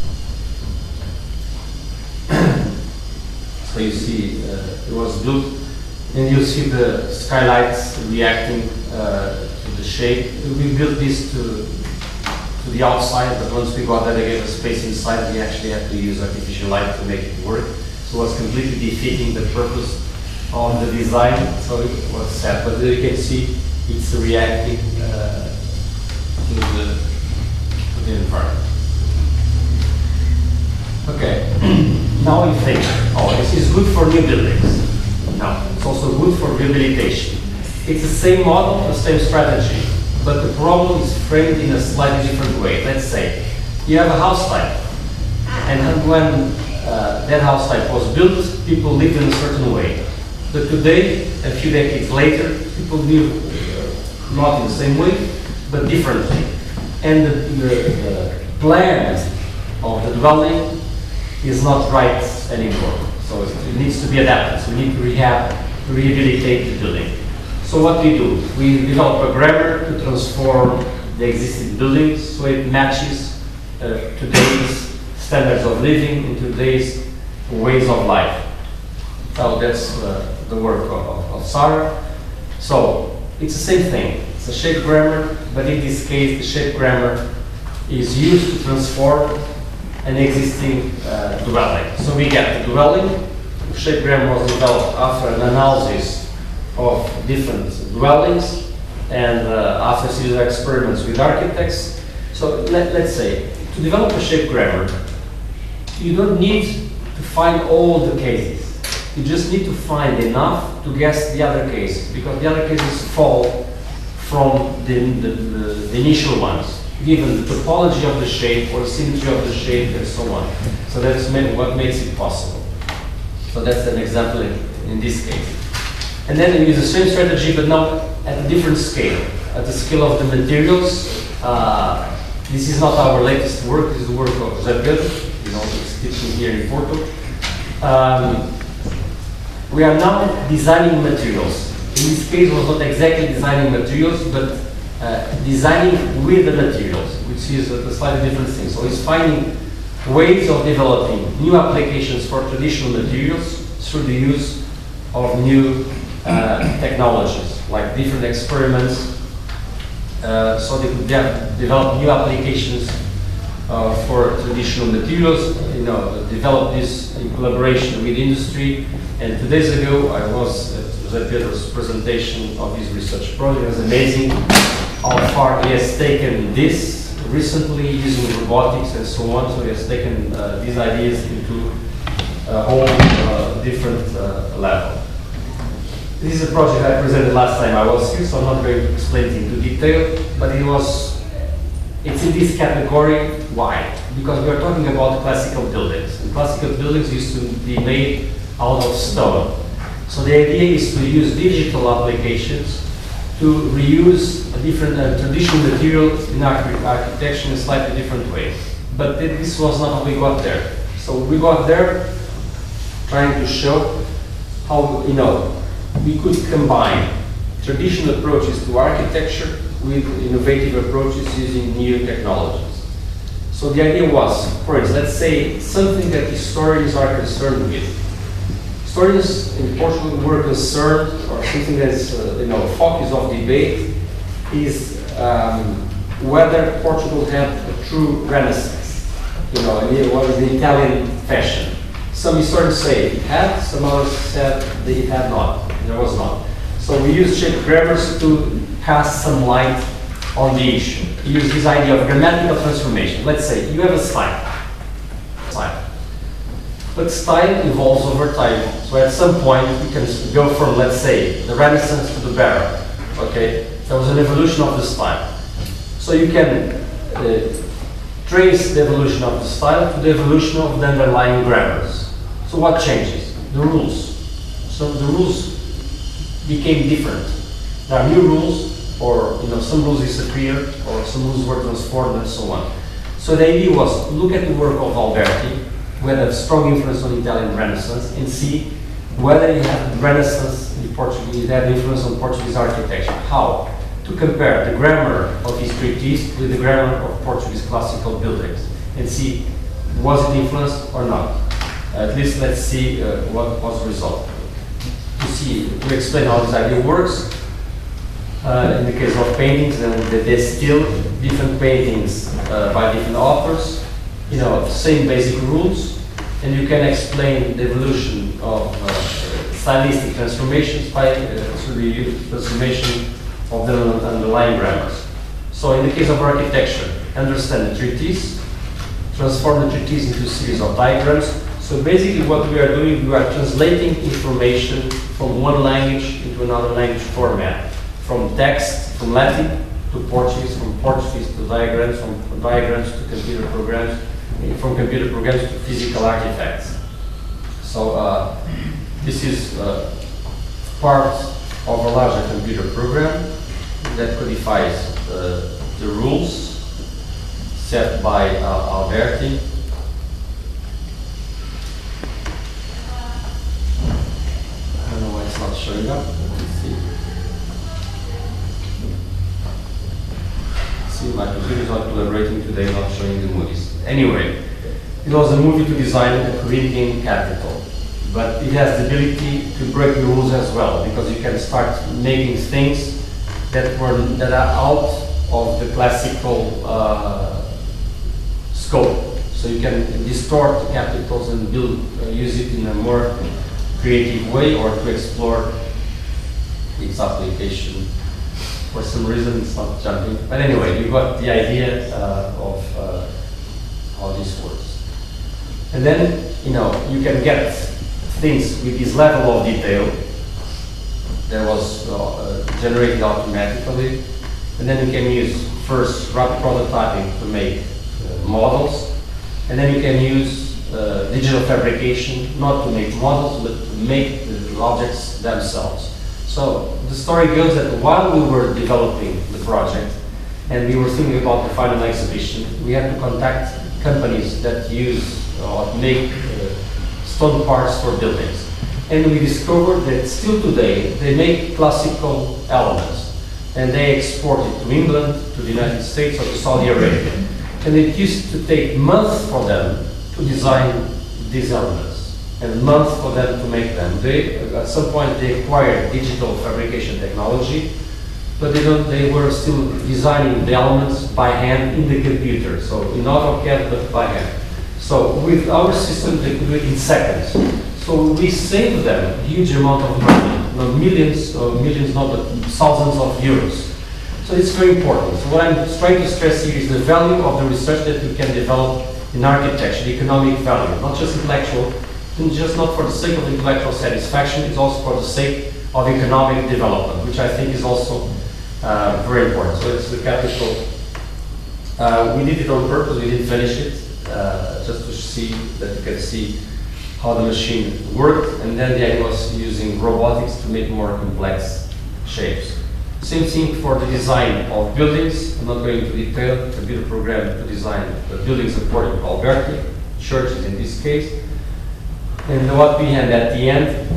So you see, uh, it was built, and you see the skylights reacting uh, to the shape. We built this to, to the outside, but once we got dedicated space inside, we actually had to use artificial light to make it work. So it was completely defeating the purpose on the design, so it was set. But you can see it's reacting uh, to, the, to the environment. Okay, now you think, oh, this is good for new buildings. No, it's also good for rehabilitation. It's the same model, the same strategy, but the problem is framed in a slightly different way. Let's say you have a house type, and when uh, that house type was built, people lived in a certain way. But today, a few decades later, people live uh, not in the same way, but differently. And the, the, the plan of the dwelling is not right anymore. So it needs to be adapted. So we need to rehab, to rehabilitate the building. So what we do? We develop a grammar to transform the existing buildings so it matches uh, today's standards of living and today's ways of life. So that's uh, the work of, of, of Sarah. So it's the same thing. It's a shape grammar, but in this case, the shape grammar is used to transform an existing uh, dwelling. So we get the dwelling. The shape grammar was developed after an analysis of different dwellings and uh, after a series of experiments with architects. So let, let's say, to develop a shape grammar, you don't need to find all the cases. You just need to find enough to guess the other cases, because the other cases fall from the, the, the, the initial ones, given the topology of the shape or symmetry of the shape and so on. So that's what makes it possible. So that's an example in, in this case. And then we use the same strategy, but now at a different scale, at the scale of the materials. Uh, this is not our latest work, this is the work of José Pedro, you know, he's teaching here in Porto. Um, we are now designing materials. In this case, it was not exactly designing materials, but uh, designing with the materials, which is a slightly different thing. So it's finding ways of developing new applications for traditional materials through the use of new uh, technologies, like different experiments, uh, so they could de develop new applications uh, for traditional materials, you know, develop this in collaboration with industry. And two days ago, I was at José Pedro's presentation of his research project. It was amazing how far he has taken this recently using robotics and so on. So he has taken uh, these ideas into a whole uh, different uh, level. This is a project I presented last time I was here, so I'm not going to explain it into detail, but it was, it's in this category. Why? Because we are talking about classical buildings, and classical buildings used to be made out of stone. So the idea is to use digital applications to reuse a different uh, traditional materials in arch architecture in a slightly different way. But th this was not how we got there. So we got there trying to show how, you know, we could combine traditional approaches to architecture with innovative approaches using new technologies. So the idea was, for instance, let's say something that historians are concerned with. Historians in Portugal were concerned, or something that's uh, you know, focus of debate, is um, whether Portugal had a true Renaissance. You know, and it was the Italian fashion. Some historians say it had, some others said that it had not. There was not. So we used shape grammars to cast some light on the issue. We use this idea of grammatical transformation. Let's say you have a style. Style. But style evolves over time. So at some point you can go from, let's say, the Renaissance to the Baroque. Okay? There was an evolution of the style. So you can uh, trace the evolution of the style to the evolution of the underlying grammars. So what changes? The rules. So the rules became different. There are new rules, or you know, some rules disappeared, or some rules were transformed, and so on. So the idea was, look at the work of Alberti, who had a strong influence on Italian Renaissance, and see whether he had Renaissance in Portuguese, he had influence on Portuguese architecture. How? To compare the grammar of his treatise with the grammar of Portuguese classical buildings, and see, was it influenced or not? At least let's see uh, what was the result. To see, to explain how this idea works, uh, in the case of paintings, then there's still different paintings uh, by different authors, you know, same basic rules, and you can explain the evolution of uh, stylistic transformations by uh, through the transformation of the underlying grammars. So in the case of architecture, understand the treatise, transform the treatise into a series of diagrams. So basically what we are doing, we are translating information from one language into another language format. From text, from Latin to Portuguese, from Portuguese to diagrams, from, from diagrams to computer programs, from computer programs to physical artifacts. So uh, this is uh, part of a larger computer program that codifies uh, the rules set by uh, Alberti. I don't know why it's not showing up. Let's see. See, my computer is not collaborating today, not showing the movies. Anyway, it was a movie to design a Corinthian capital, but it has the ability to break the rules as well, because you can start making things that were that are out of the classical uh, scope. So you can distort capitals and build, uh, use it in a more creative way, or to explore its application. For some reason, it's not jumping. But anyway, you got the idea uh, of uh, how this works. And then, you know, you can get things with this level of detail that was uh, generated automatically. And then you can use first rapid prototyping to make uh, models. And then you can use uh, digital fabrication, not to make models, but to make the objects themselves. So the story goes that while we were developing the project and we were thinking about the final exhibition, we had to contact companies that use or make uh, stone parts for buildings. And we discovered that still today they make classical elements and they export it to England, to the United States, or to Saudi Arabia. And it used to take months for them to design these elements and months for them to make them. They, at some point, they acquired digital fabrication technology, but they, don't, they were still designing the elements by hand in the computer, so in AutoCAD, but by hand. So with our system, they could do it in seconds. So we save them a huge amount of money, not millions, or millions, not but thousands of euros. So it's very important. So what I'm trying to stress here is the value of the research that we can develop in architecture, the economic value, not just intellectual, and just not for the sake of intellectual satisfaction, it's also for the sake of economic development, which I think is also uh, very important. So it's the capital. Uh, we did it on purpose, we didn't finish it, uh, just to see that you can see how the machine worked, and then the idea was using robotics to make more complex shapes. Same thing for the design of buildings. I'm not going into detail. A computer program to design the buildings according to Alberti, churches in this case. And what we had at the end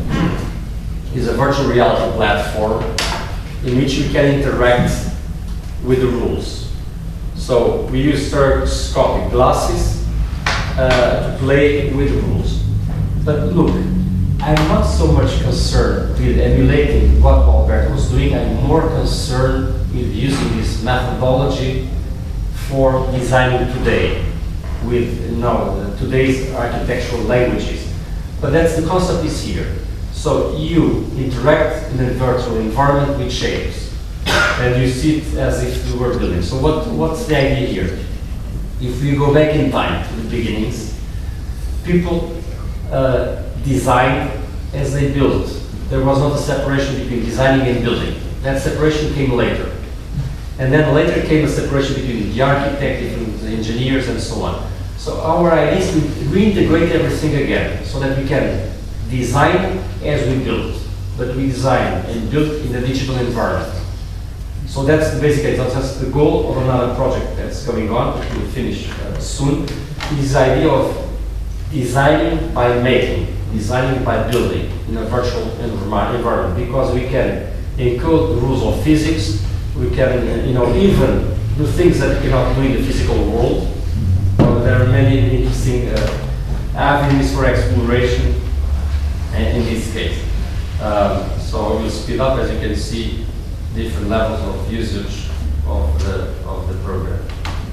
is a virtual reality platform in which we can interact with the rules. So we use stereoscopic glasses uh, to play with the rules. But look, I'm not so much concerned with emulating what Alberto was doing. I'm more concerned with using this methodology for designing today with you know, today's architectural languages. But that's the concept is here. So you interact in a virtual environment with shapes, and you see it as if you were building. So what, what's the idea here? If we go back in time to the beginnings, people uh, designed as they built. There was not a separation between designing and building. That separation came later. And then later came a separation between the architect, between the engineers, and so on. So our idea is to reintegrate everything again, so that we can design as we build, but we design and build in a digital environment. So that's the basic idea. That's the goal of another project that's going on, which we'll finish uh, soon. This idea of designing by making, designing by building in a virtual environment, because we can encode the rules of physics, we can, you know, even do things that we cannot do in the physical world. Uh, there are many interesting uh, avenues for exploration in, in this case. Um, so I will speed up, as you can see, different levels of usage of the, of the program.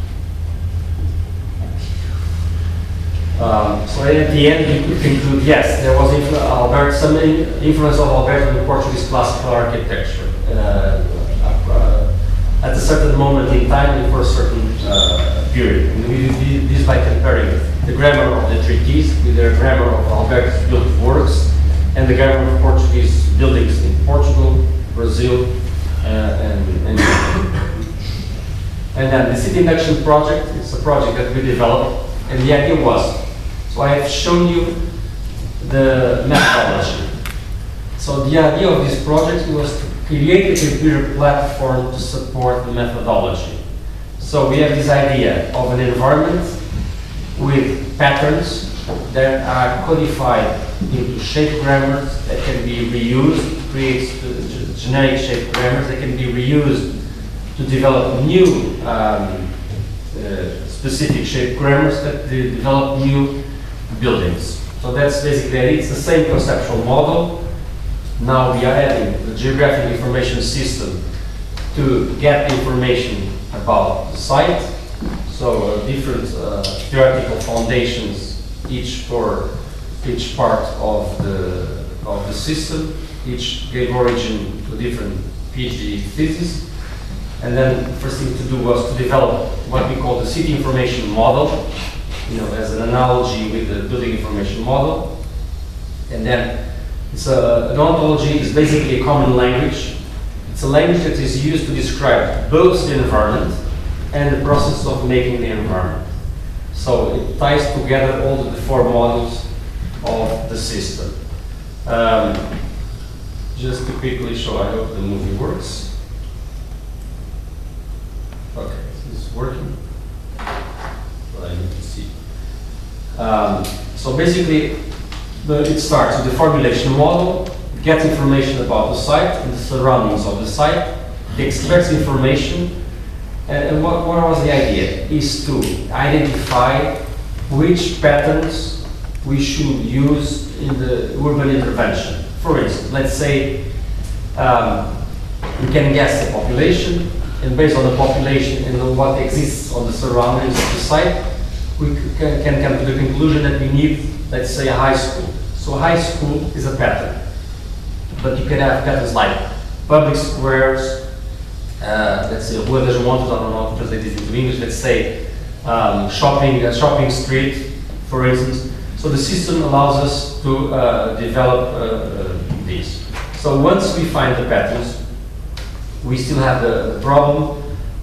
Um, so at the end, you could conclude, yes, there was influ Albert, some influence of Alberto in the Portuguese classical architecture uh, uh, at a certain moment in time and for a certain uh, period. And we did this by comparing the grammar of the treatise with the grammar of Alberto's built works and the grammar of Portuguese buildings in Portugal, Brazil, uh, and, and and then the City Induction Project, it's a project that we developed, and the idea was, so I have shown you the methodology. So the idea of this project was to create a computer platform to support the methodology. So we have this idea of an environment with patterns that are codified into shape grammars that can be reused, creates generic shape grammars that can be reused to develop new um, uh, specific shape grammars that de develop new buildings. So that's basically it. It's the same conceptual model. Now we are adding the geographic information system to get information about the site. So uh, different uh, theoretical foundations, each for each part of the of the system. Each gave origin to different PhD theses. And then the first thing to do was to develop what we call the city information model, you know, as an analogy with the building information model. And then it's a, an ontology is basically a common language. It's a language that is used to describe both the environment and the process of making the environment. So it ties together all the four modules of the system. Um, just to quickly show, I hope the movie works. Okay, this is working. But I need to see. Um, so basically, the, it starts with the formulation model, gets information about the site and the surroundings of the site, extracts information, and, and what, what was the idea? Is to identify which patterns we should use in the urban intervention. For instance, let's say um, we can guess the population, and based on the population and on what exists on the surroundings of the site, we can, can come to the conclusion that we need, let's say, a high school. So high school is a pattern, but you can have patterns like public squares, uh, let's say Rua das Montes, I don't know how to translate this into English, let's say um, shopping, a shopping street, for instance. So the system allows us to uh, develop uh, uh, these. So once we find the patterns, we still have the, the problem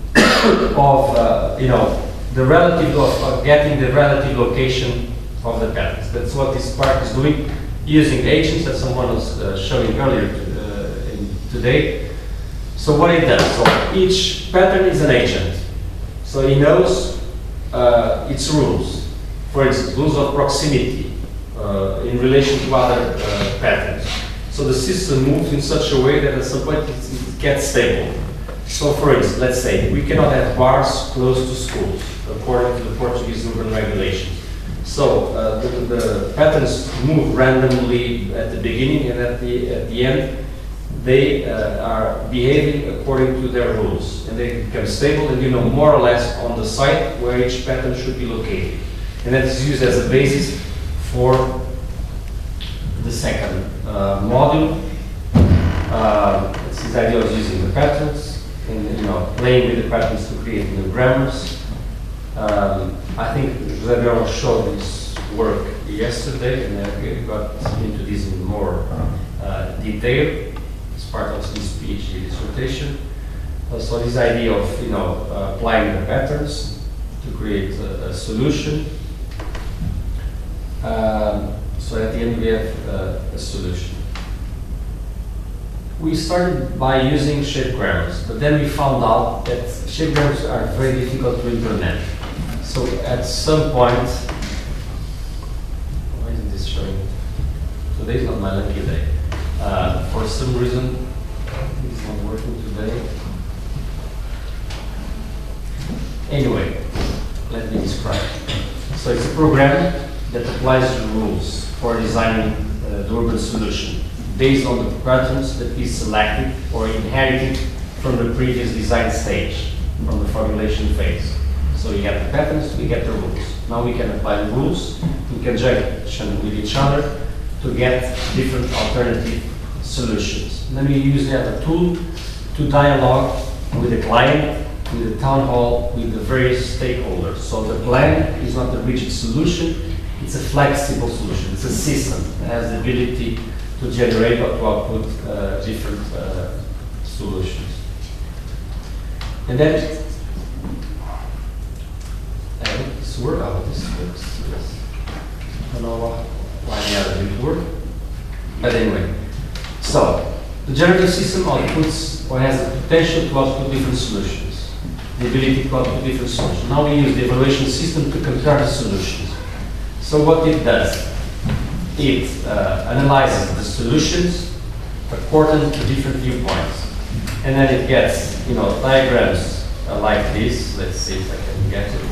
of, uh, you know, the relative of uh, getting the relative location of the patterns. That's what this Spark is doing, using agents that someone was uh, showing earlier to, uh, in, today. So what it does, so each pattern is an agent. So he knows uh, its rules. For instance, rules of proximity uh, in relation to other uh, patterns. So the system moves in such a way that at some point it, it gets stable. So for instance, let's say we cannot have bars close to schools, according to the Portuguese urban regulations. So uh, the, the patterns move randomly at the beginning, and at the, at the end, they uh, are behaving according to their rules. And they become stable, and you know more or less on the site where each pattern should be located. And that is used as a basis for the second uh, module. Uh, it's this idea of using the patterns and, you know, playing with the patterns to create new grammars. Um, I think José Bernardo showed this work yesterday, and I got into this in more uh, detail as part of his PhD dissertation. Uh, so this idea of, you know, uh, applying the patterns to create a, a solution. Um, so at the end we have uh, a solution. We started by using shape grammars, but then we found out that shape grammars are very difficult to implement. So at some point, why isn't this showing? Today is not my lucky day. Uh, for some reason, it's not working today. Anyway, let me describe. So it's a program that applies the rules for designing uh, the urban solution based on the patterns that we selected or inherited from the previous design stage, from the formulation phase. So you get the patterns, we get the rules. Now we can apply the rules in conjunction with each other to get different alternative solutions. And then we use that as a tool to dialogue with the client, with the town hall, with the various stakeholders. So the plan is not a rigid solution, it's a flexible solution. It's a system that has the ability to generate or to output uh, different uh, solutions. And then, I hope this works. I hope this works. Yes. I don't know why the other didn't work. But anyway, so the generative system outputs or has the potential to output different solutions, the ability to output different solutions. Now we use the evaluation system to compare the solutions. So what it does, it uh, analyzes the solutions according to different viewpoints. And then it gets, you know, diagrams uh, like this. Let's see if I can get it.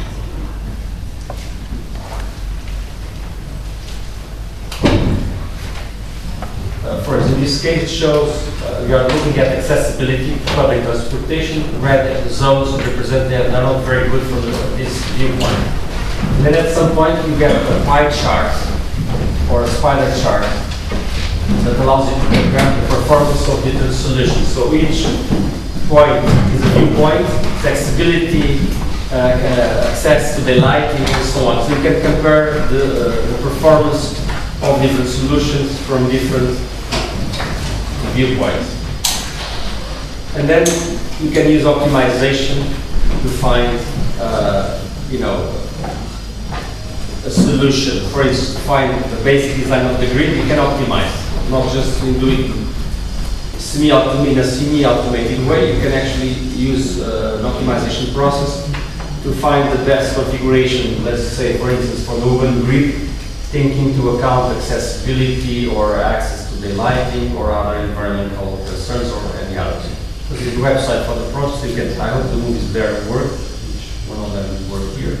Uh, for instance, in this case, it shows uh, we are looking at accessibility to public transportation. Red the zones represent that are not very good from the, this viewpoint. And then at some point you get a pie chart or a spider chart that allows you to compare the performance of different solutions. So each point is a viewpoint, accessibility, uh, uh, access to the lighting, and so on. So you can compare the, uh, the performance of different solutions from different viewpoints. And then you can use optimization to find, uh, you know, a solution. For instance, to find the basic design of the grid, you can optimize, not just in doing semi-autom in a semi-automated way. You can actually use uh, an optimization process to find the best configuration. Let's say, for instance, for the urban grid, take into account accessibility or access to the lighting or other environmental concerns or any others. This is the website for the project. You can, I hope the movies there work, which one of them will work here.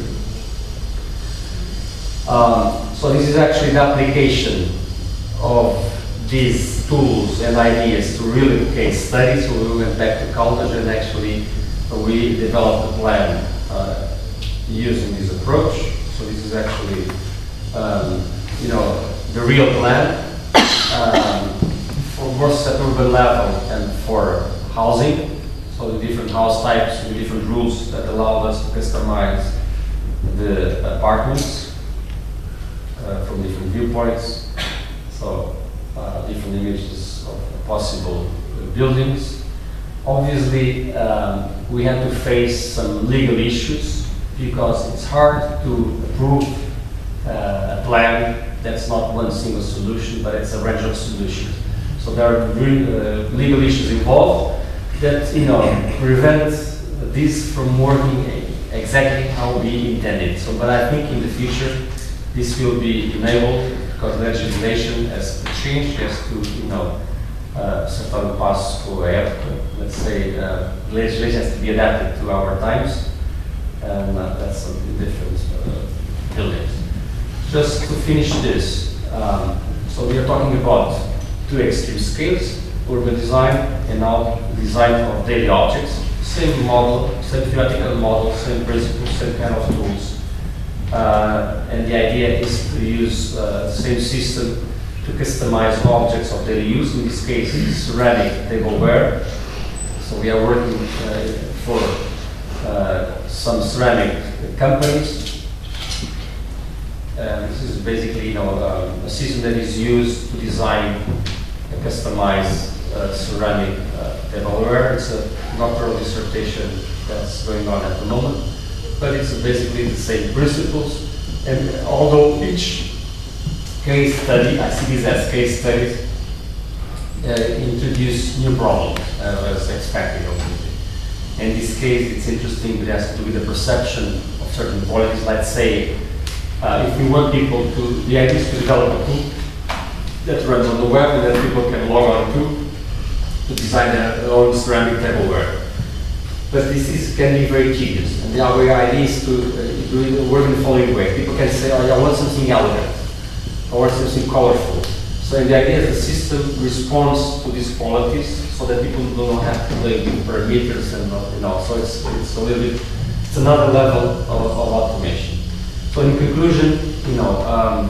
Um, so this is actually the application of these tools and ideas to really case studies. So we went back to college and actually uh, we developed a plan uh, using this approach. So this is actually, um, you know, the real plan um, for both at urban level and for housing. So the different house types, the different rules that allowed us to customize the apartments uh, from different viewpoints. So uh, different images of possible buildings. Obviously, um, we had to face some legal issues because it's hard to approve uh, a plan that's not one single solution, but it's a range of solutions. So there are re uh, legal issues involved that, you know, prevent this from working exactly how we intended. So, but I think in the future this will be enabled because legislation has to change, has to, you know, uh, certain pass for época. Let's say uh, legislation has to be adapted to our times, and uh, that's something different. Uh, buildings. Just to finish this, um, so we are talking about two extreme scales: urban design and now design of daily objects. Same model, same theoretical model, same principles, same kind of tools. Uh, and the idea is to use uh, the same system to customize objects of daily use. In this case, ceramic tableware. So we are working uh, for uh, some ceramic companies. Uh, this is basically, you know, um, a system that is used to design and customize uh, ceramic uh, tableware. It's a doctoral dissertation that's going on at the moment, but it's basically the same principles. And although each case study, I see these as case studies, uh, introduce new problems, uh, as expected, obviously. In this case, it's interesting, it has to do with the perception of certain qualities. Let's say, uh, if we want people to, the idea is to develop a tool that runs on the web and that people can log on to, to design their own ceramic tableware. But this is, can be very tedious. And the our idea is to uh, do it, work in the following way. People can say, oh, I want something elegant, I want something colorful. So the idea is the system responds to these qualities so that people do not have to play with parameters and not, you know, so it's, it's a little bit, it's another level of, of automation. So in conclusion, you know, um,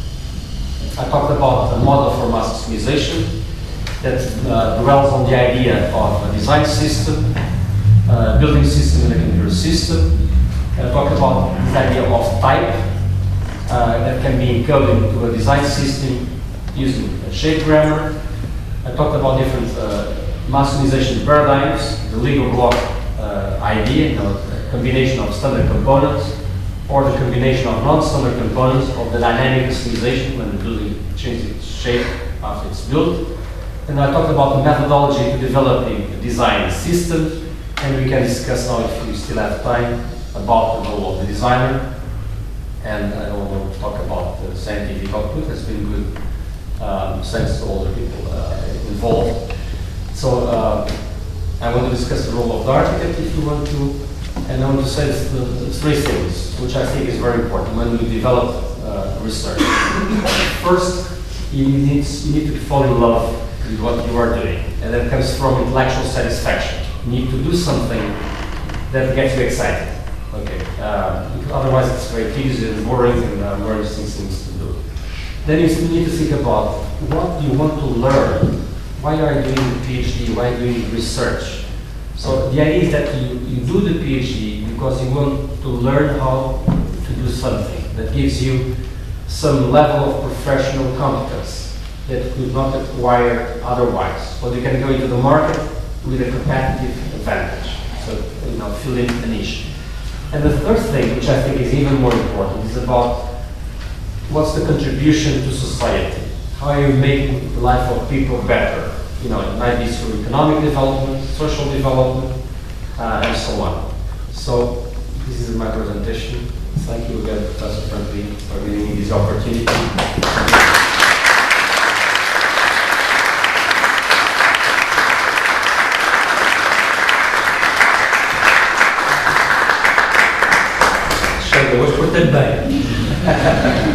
I talked about a model for mass customization that uh, dwells on the idea of a design system, uh, building system, and a computer system. I talked about this idea of type uh, that can be encoded into a design system using a shape grammar. I talked about different uh, mass customization paradigms, the Lego block uh, idea, you know, a combination of standard components, or the combination of non-standard components of the dynamic customization when the building changes its shape after it's built. And I talked about the methodology to developing a design system, and we can discuss now, if we still have time, about the role of the designer. And I don't want to talk about the scientific output. It's been good, um, thanks to all the people uh, involved. So uh, I want to discuss the role of the architect, if you want to. And I want to say the, the three things, which I think is very important when we develop uh, research. First, you need, you need to fall in love with what you are doing, and that comes from intellectual satisfaction. You need to do something that gets you excited. Okay, uh, because otherwise it's very tedious and boring and uh, more interesting things to do. Then you need to think about what you want to learn. Why are you doing a PhD? Why are you doing research? So the idea is that you, you do the PhD because you want to learn how to do something that gives you some level of professional competence that you could not acquire otherwise. So you can go into the market with a competitive advantage. So, you know, fill in a niche. And the third thing, which I think is even more important, is about what's the contribution to society? How you make the life of people better? You know, it might be through economic development, social development, uh, and so on. So this is my presentation. Thank you again, Professor Franklin, for giving me this opportunity. Chega, hoje portei bem.